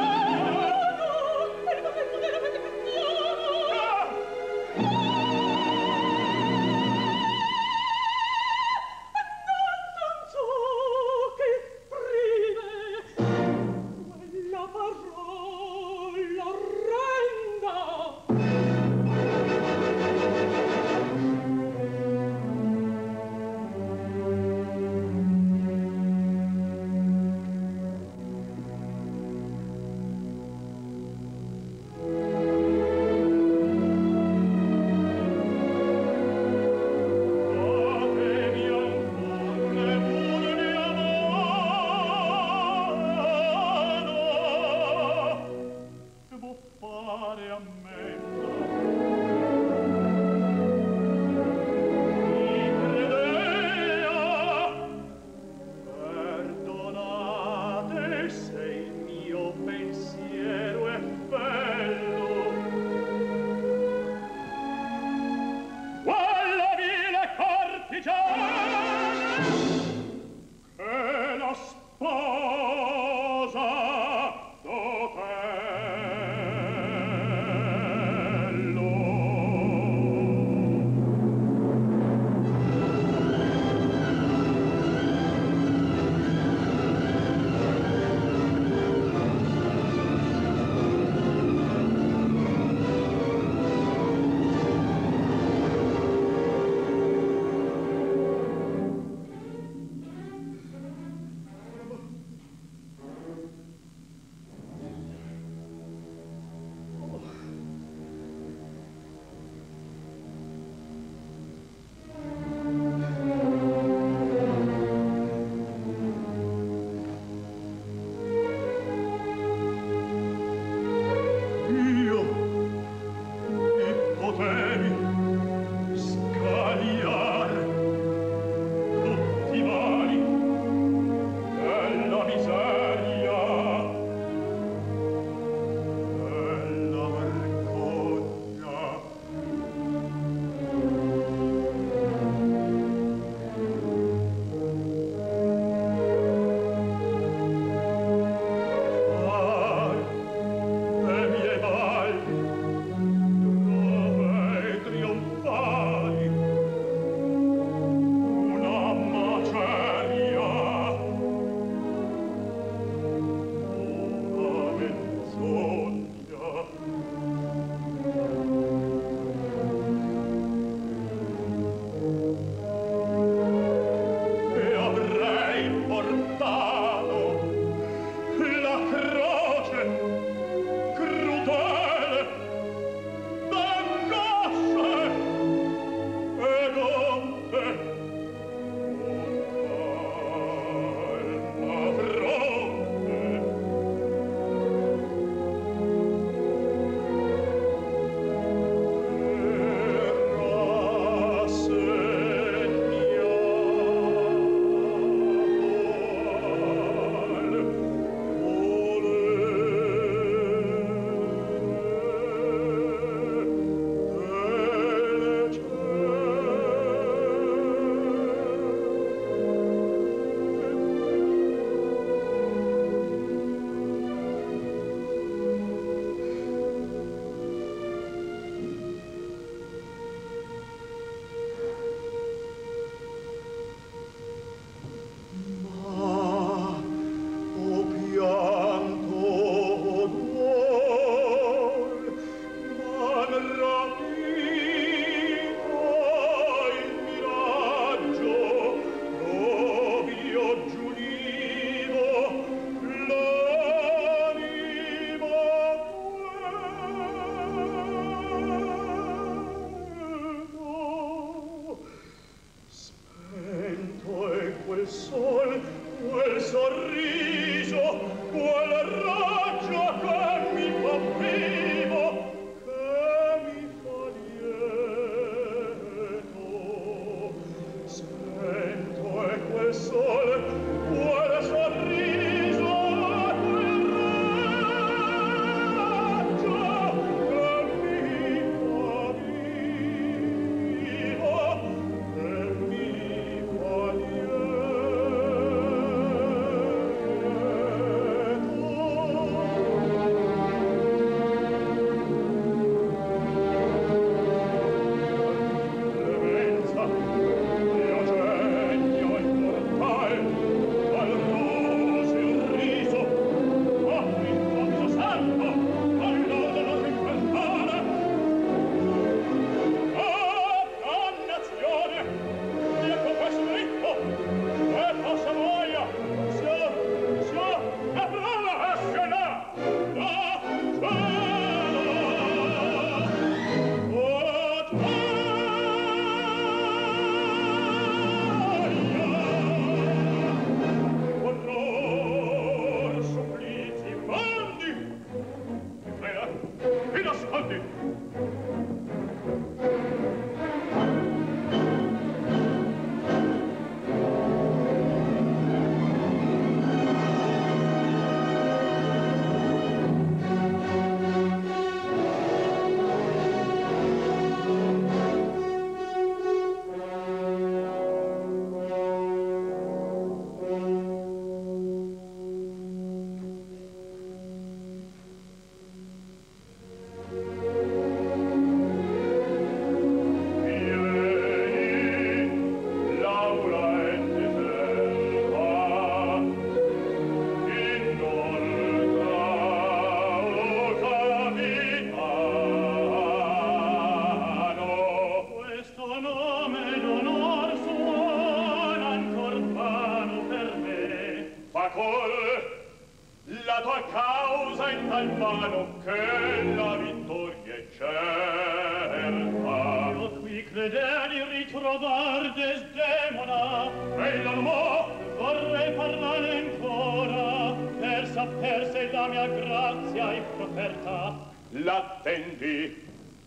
Creder di ritrovar Desdemona. Bella mo, vorrei parlare ancora, per saper se la mia grazia è proferta. L'attendi.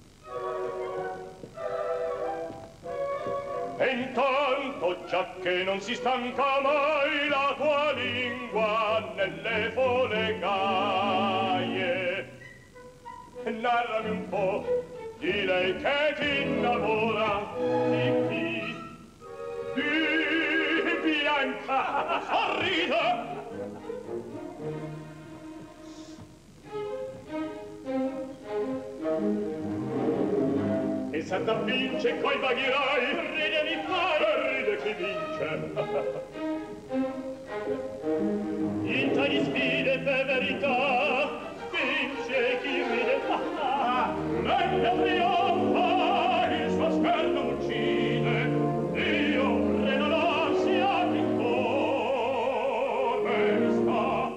E intanto, già che non si stanca mai la tua lingua nelle fole gaie, narrami un po' di lei che ti innamora. Di chi? Di Bianca. Sorride. E Santa vince coi vagherai. Ride mi fai. Ride chi vince. In tali sfide per verità vince chi ride. Meglio trionfa, il suo scherzo uccide. Dio Re non ansia che come sta.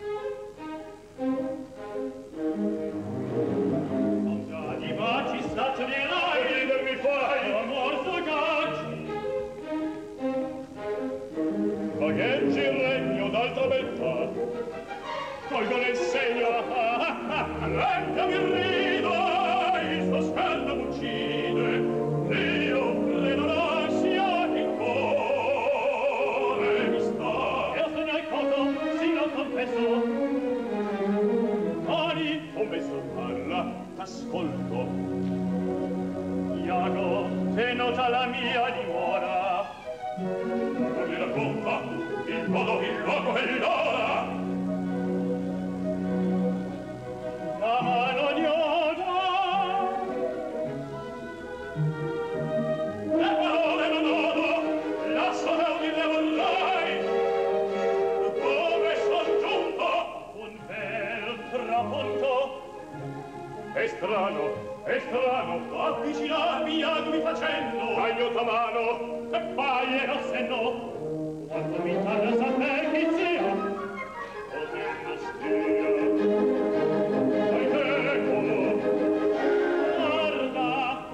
Già di baci staccionerai. Ride mi fai. Amor sagaci. Vagheggi il regno d'altra beltà. Colgo nel segno. Lecca mi rido, il suo sguardo m'uccide. Io credo l'ansia che in cuore mi sta. E se nel coso sì lo confesso. Toni, Confesso, parla, t'ascolto. Iago, te nota la mia dimora. Non mi racconta il modo, il luogo e l'ora. La mano gnota. Le parole non odo, la sorelle le vorrai. Come son giunto? Un bel trapunto. È strano, avvicinarmi a lui facendo. Aiuta mano, che fai? E lo se no, quando mi tarda saper chi sia. Otello stia. Ai teco, Guarda,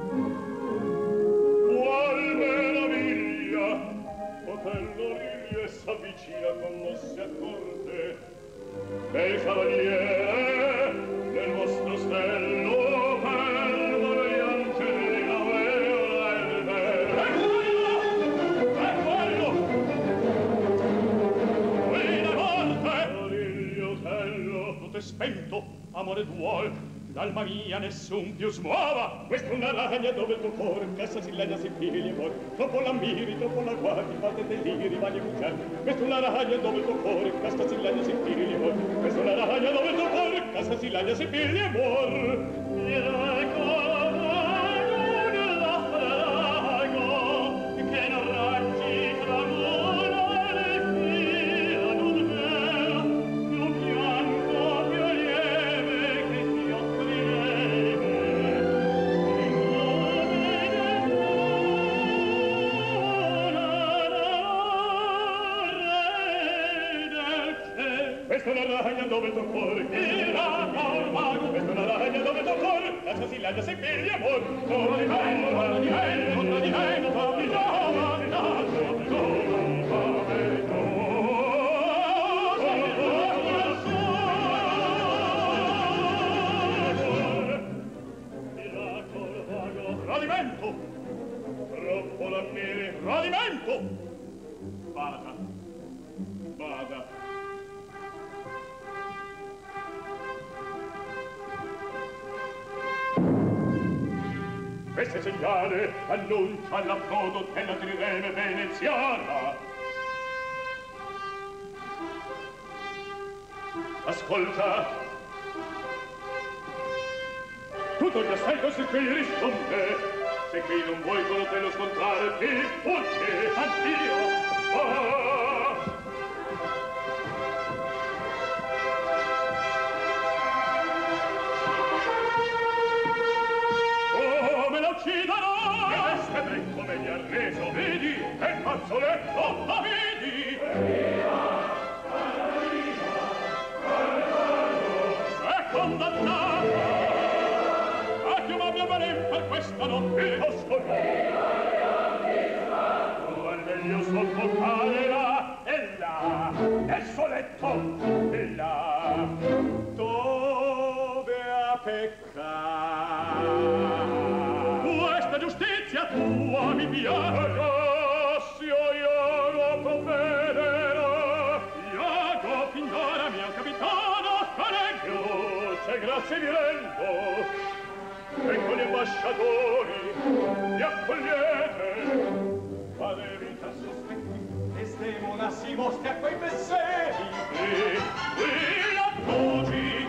qual meraviglia! Otello ride e s'avvicina con mosse accorte. Bel cavaliere, nel vostro stello fermano gli angeli la vela e il vero. È quello! Qui la morte! Cavaliglio, Otello, tu t'è spento, amore duol, l'alma mia nessun più smuova. Questa è una ragna dove il tuo cuore cassa si legna, si figli e muore. Troppo la miri, troppo la guardi, parte deliri, vagli cucciari. Questa è una ragna dove il tuo cuore cassa si legna, si figli e muore. Questa è una ragna dove il tuo cuore cassa si legna, si figli e muore. direi che non raggi tramura le fila d'un vero più bianco, più lieve che si offrirebbe in nome del Questa è una ragna dove il tuo cuore tira col mago. Questa è una ragna dove il tuo cuore cassa si legna, si figli e muore. Torna di me, torna di me, torna di me, torna di Radimento! Troppo l'ammiri, radimento! Vada, vada. Questo segnale annuncia l'approdo della trireme veneziana. Ascolta. Tutto il castello se qui risponde. Se qui non vuoi con Otello scontrare, ti fuggi. Addio. Come lo ucciderò? Che ben come gli ha reso. Vedi, è fazzoletto. Ma vedi? È condannato. A che m'abbia bene per questa notte. Ascolta. giustizia tua mi piace. Cassio Iago provvederà. Iago fin d'ora mio capitano collegio. C'è grazie mi rendo. E con gli ambasciatori mi accogliete. Fadevi già sospetti. Desdemona si mostri a quei messeri. E l'appogi.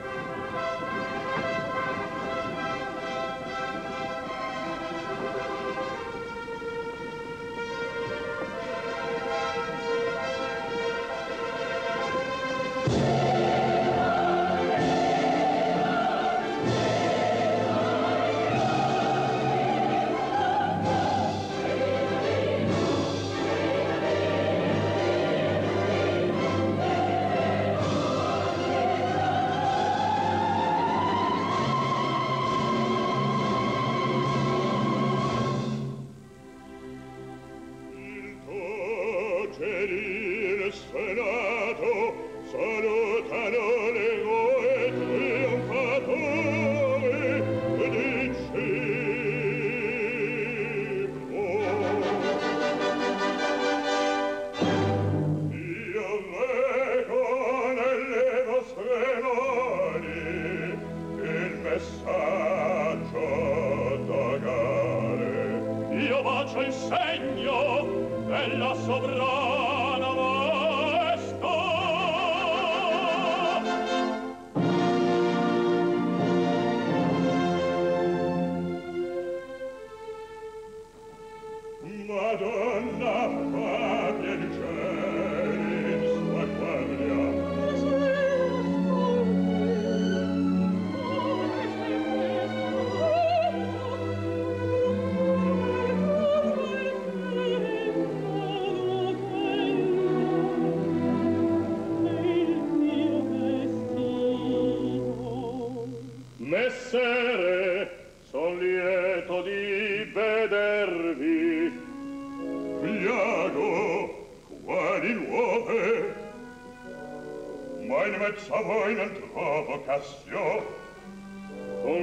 Con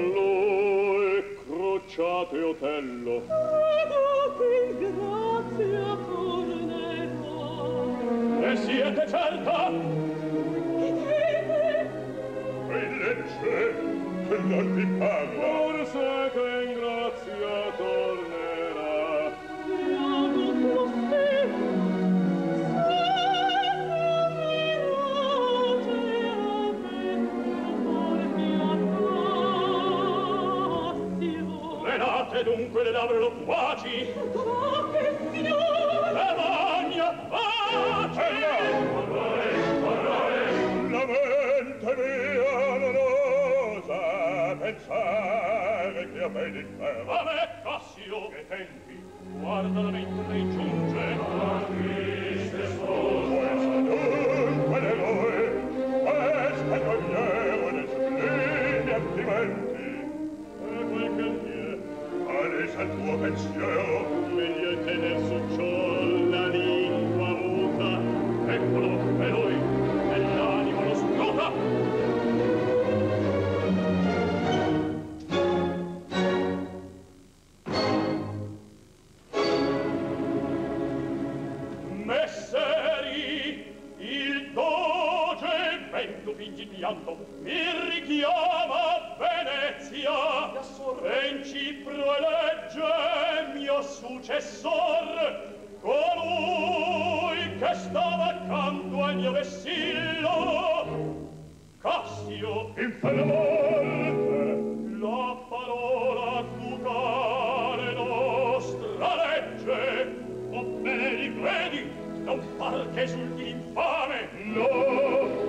lui crociate Otello. Che grazia tornerà. Ne siete certa? Che dite? E legge che non vi parla. Forse che in grazia tornerà. Iago tu sei. Dunque le labbra loquaci. Oh, che signore! La magna pace! La mente mia non osa pensare che a me l'inferno. A me, Cassio! Che tempi? Guarda la mente e giunge. A triste sposo. Questa dunque l'eroe. Questa cogliere dei sublimi attimenti. E quel che quale è il tuo pensiero? Meglio tener su ciò la lingua muta. Eccolo, è lui, e l'animo lo scruta. Messeri, il doge, ben tu fingi il pianto, mi richiama a Venezia. E in Cipro elegge mio successor, colui che stava accanto al mio vessillo. Cassio, inferne morte, la parola ducale nostra legge. O bene vedi, non par che esulti l'infame. No!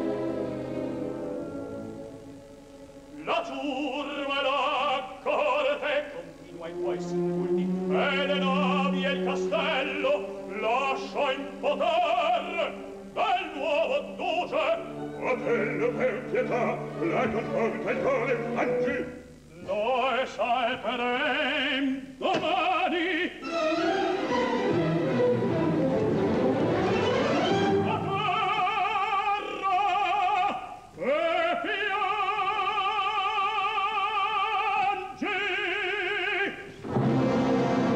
La ciurma e la corte continua i tuoi singulti, e le navi e il castello lascia in poter del nuovo duce. Otello, per pietà, la conforta il cuore mangi. Noi salperem domani. A terra e piangi.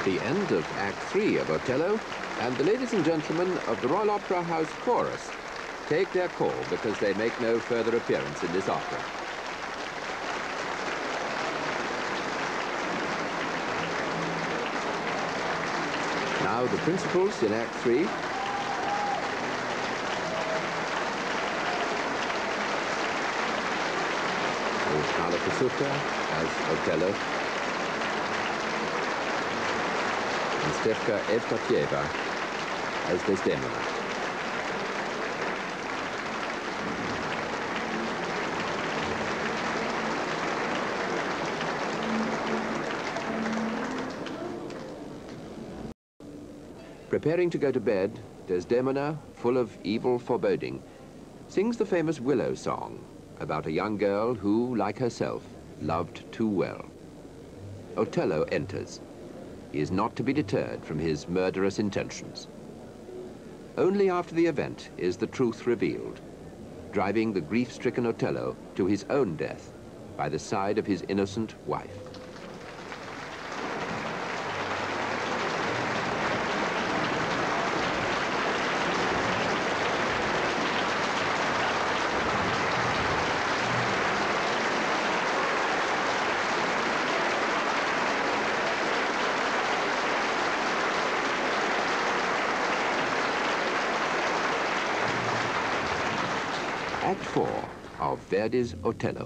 The end of Act 3 of Otello, and the ladies and gentlemen of the Royal Opera House Chorus take their call because they make no further appearance in this opera. Now the principals in Act 3. There's Carlo Cossutta as Otello. And Stefka Evstatieva as Desdemona. Preparing to go to bed, Desdemona, full of evil foreboding, sings the famous Willow song about a young girl who, like herself, loved too well. Otello enters. He is not to be deterred from his murderous intentions. Only after the event is the truth revealed, driving the grief-stricken Otello to his own death by the side of his innocent wife. Act 4 of Verdi's Otello.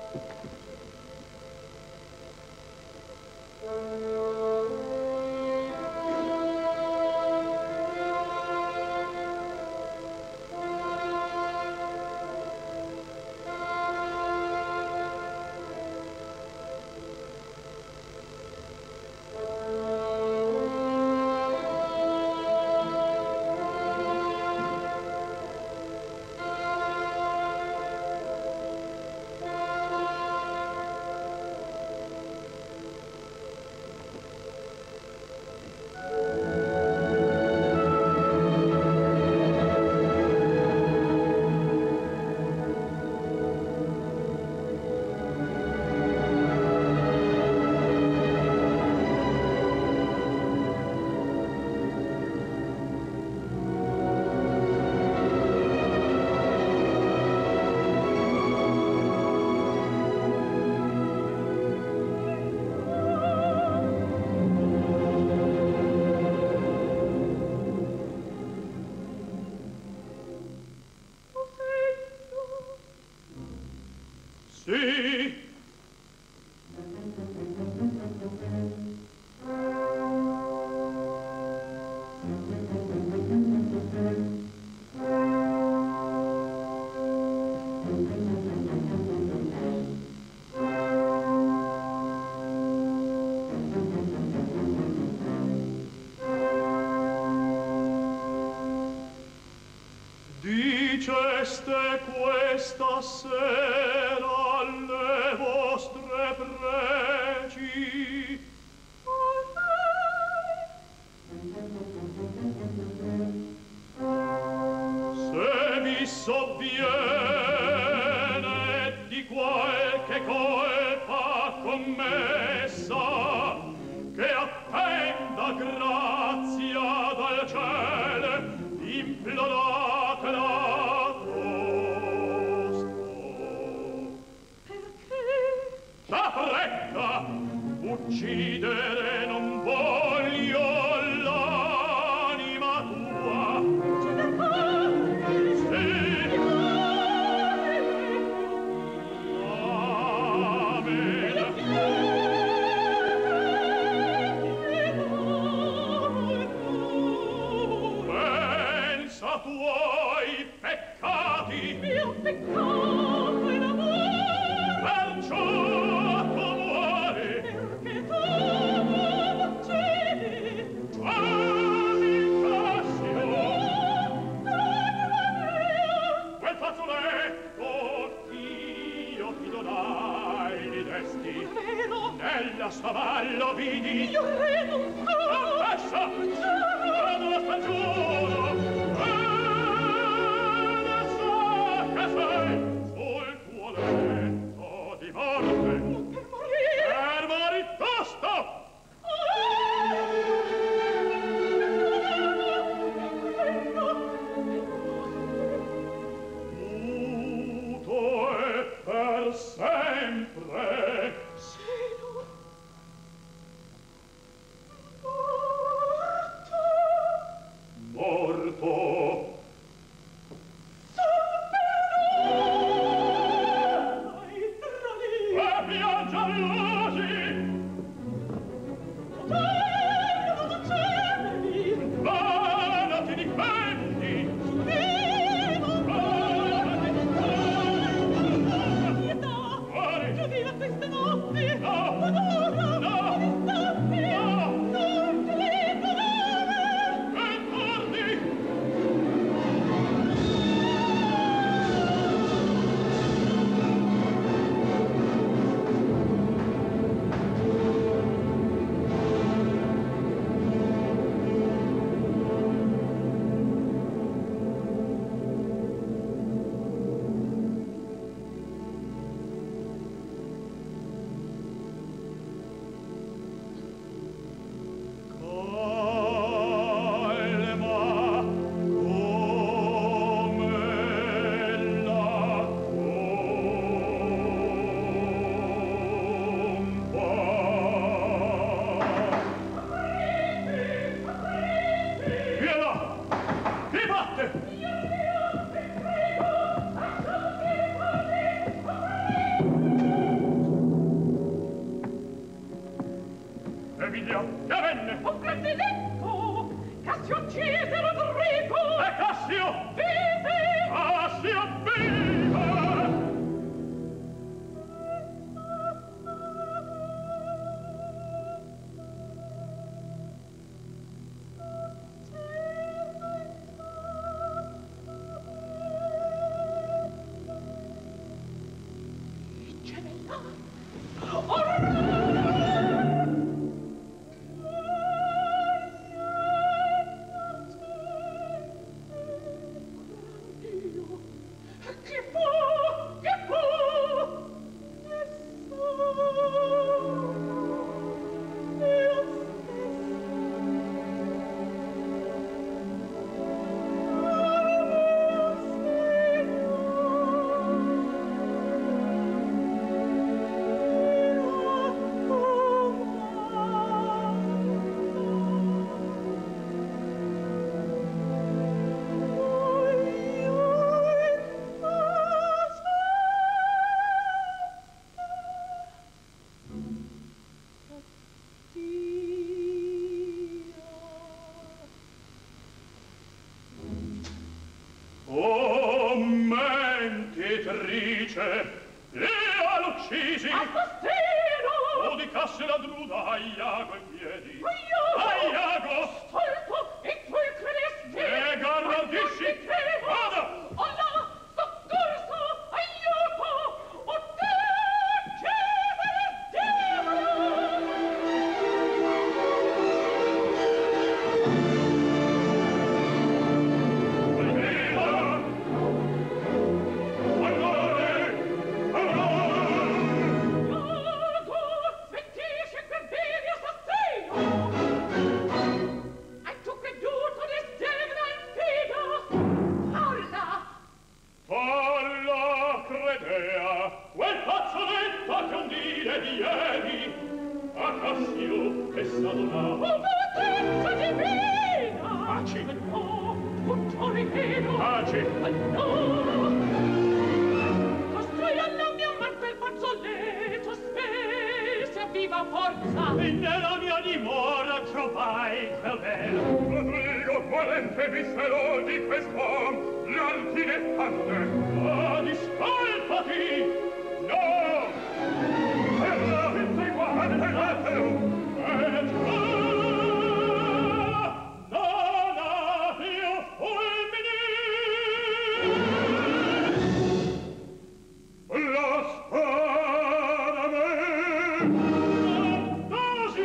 Diceste questa sera alle vostre preci. Se vi sovviene di qualche colpa commessa, che attenda grazia dal cielo, imploratela. Uccidere non voglio l'anima tua. Sì. Amen. Pensa a tuoi peccati. Mio peccato è l'amore. Perciò nella stavallo vidi io credo confessa vado a stagione e so che sei sul tuo letto di morte non per morire tosto muto e per sempre questa Oh, mentitrice! Lea l'uccisi! Assassino! Udicasse la druda a Iago in piedi! Aiago! Aiago! Stolto, e tu il cresti! E garrodisci! Vada! Olla, soccorso! Aiuto! O te, Folla credea, quel fazzoletto che un dire di ieri a Cassio è stato là. Potenzia divina! Paci! No, un ciorichino! Paci! No! Costui alla mia man quel fazzoletto spese a viva forza! E nella mia dimora trovai quel bello. Rodrigo, volente vissero di quest'uom l'antinefante. Ma discolpati! No! Per la vita guardatelo! Et nana, io fulmini! La spada me! Dosi!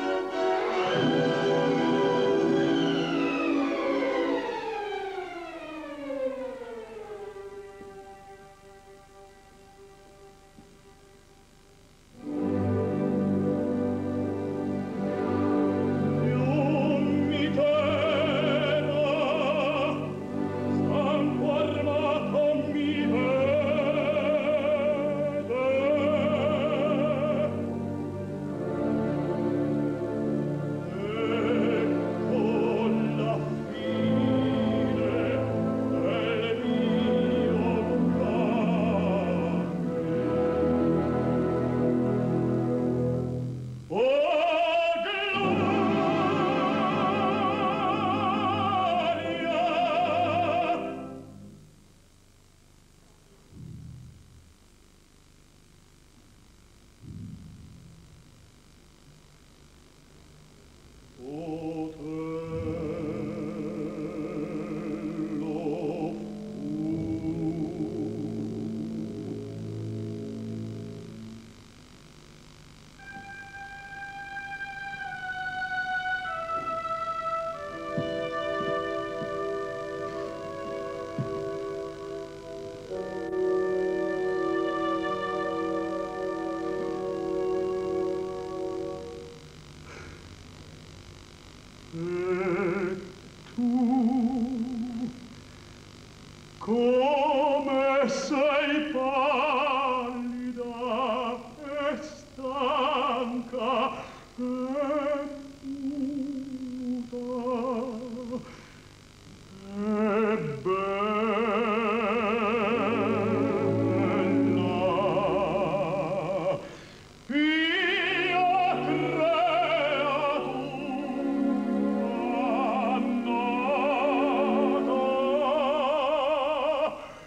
Come sei pallida e stanca e muta e bella, pia creatura nata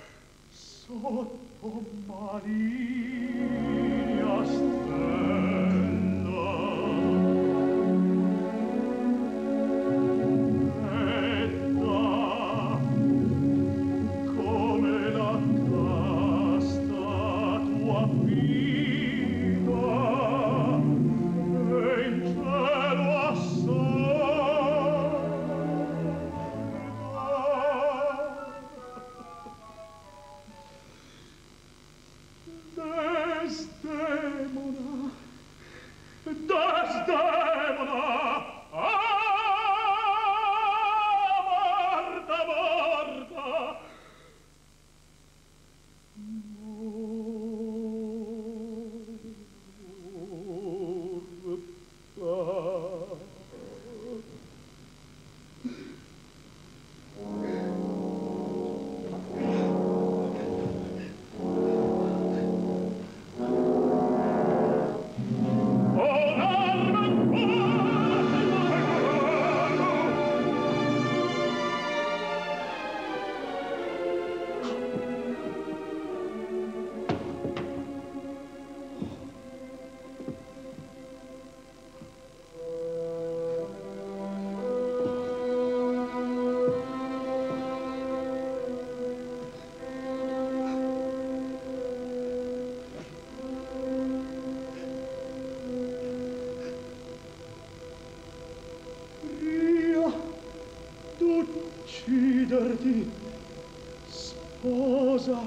Solti, sposa,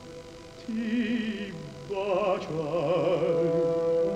ti baciai.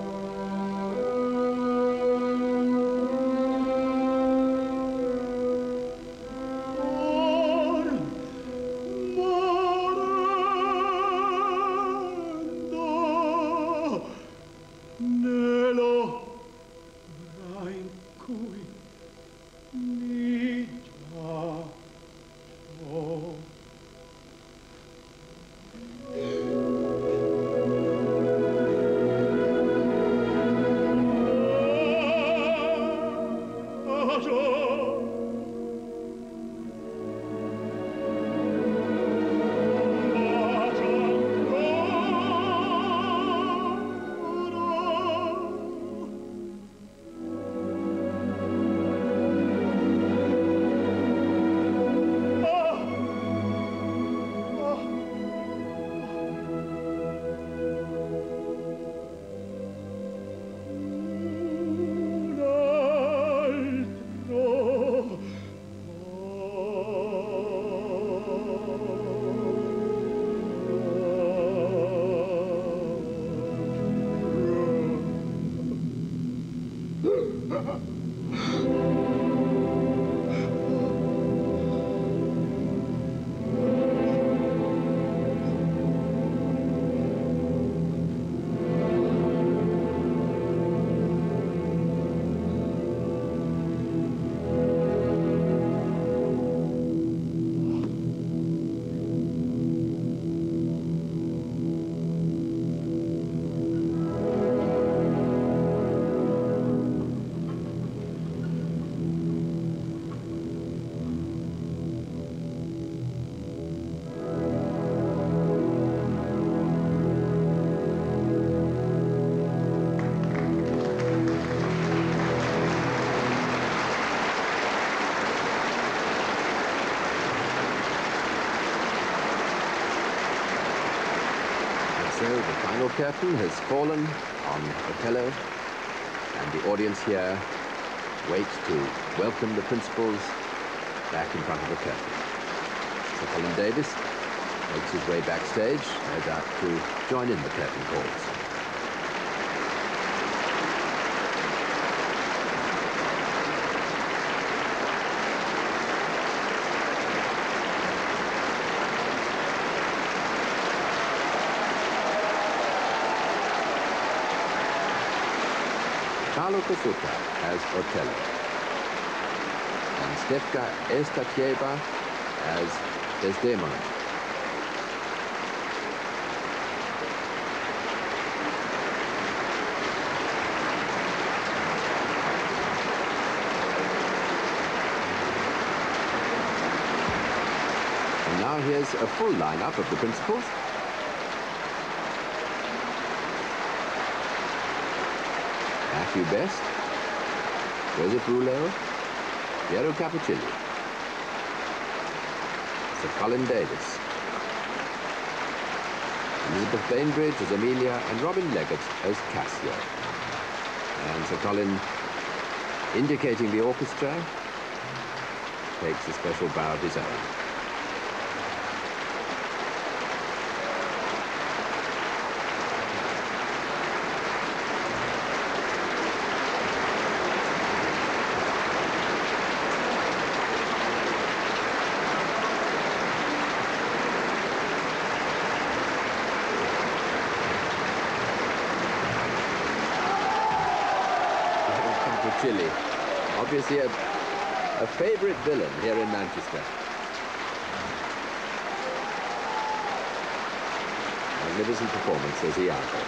So the final curtain has fallen on Otello, and the audience here waits to welcome the principals back in front of the curtain. Sir Colin Davis makes his way backstage, no doubt to join in the curtain calls. Carlo Cossutta as Otello, and Stefka Estatieva as Desdemona. And now here's a full lineup of the principals. Matthew Best, Joseph Rouleau, Piero Cappuccilli, Sir Colin Davis, Elizabeth Bainbridge as Amelia, and Robin Leggett as Cassio. And Sir Colin, indicating the orchestra, takes a special bow of his own. Cappuccilli, obviously a favourite villain here in Manchester. Magnificent performance as he answered.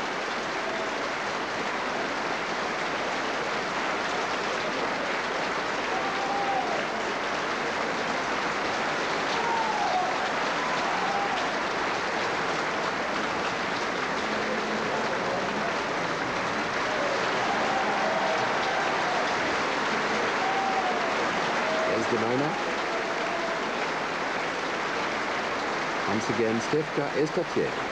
Desdemona. Once again, Stefka Estatieva.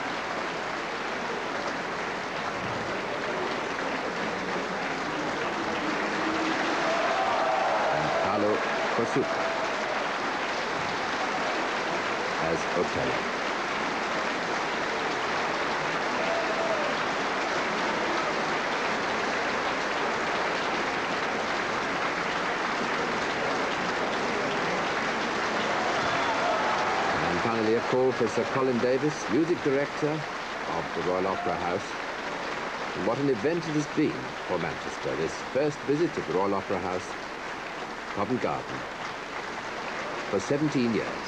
And Carlo Cossutta. as Otello. And finally a call for Sir Colin Davis, music director of the Royal Opera House. And what an event it has been for Manchester, this first visit to the Royal Opera House, Covent Garden, for 17 years.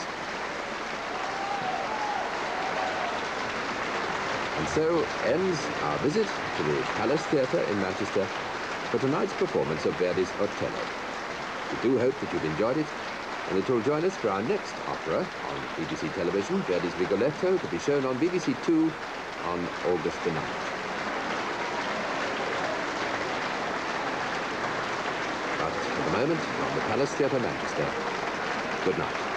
And so ends our visit to the Palace Theatre in Manchester for tonight's performance of Verdi's Otello. We do hope that you've enjoyed it, and that you'll join us for our next opera on BBC television, Verdi's Rigoletto, to be shown on BBC Two on August the 9th. But at the moment, from the Palace Theatre, Manchester, good night.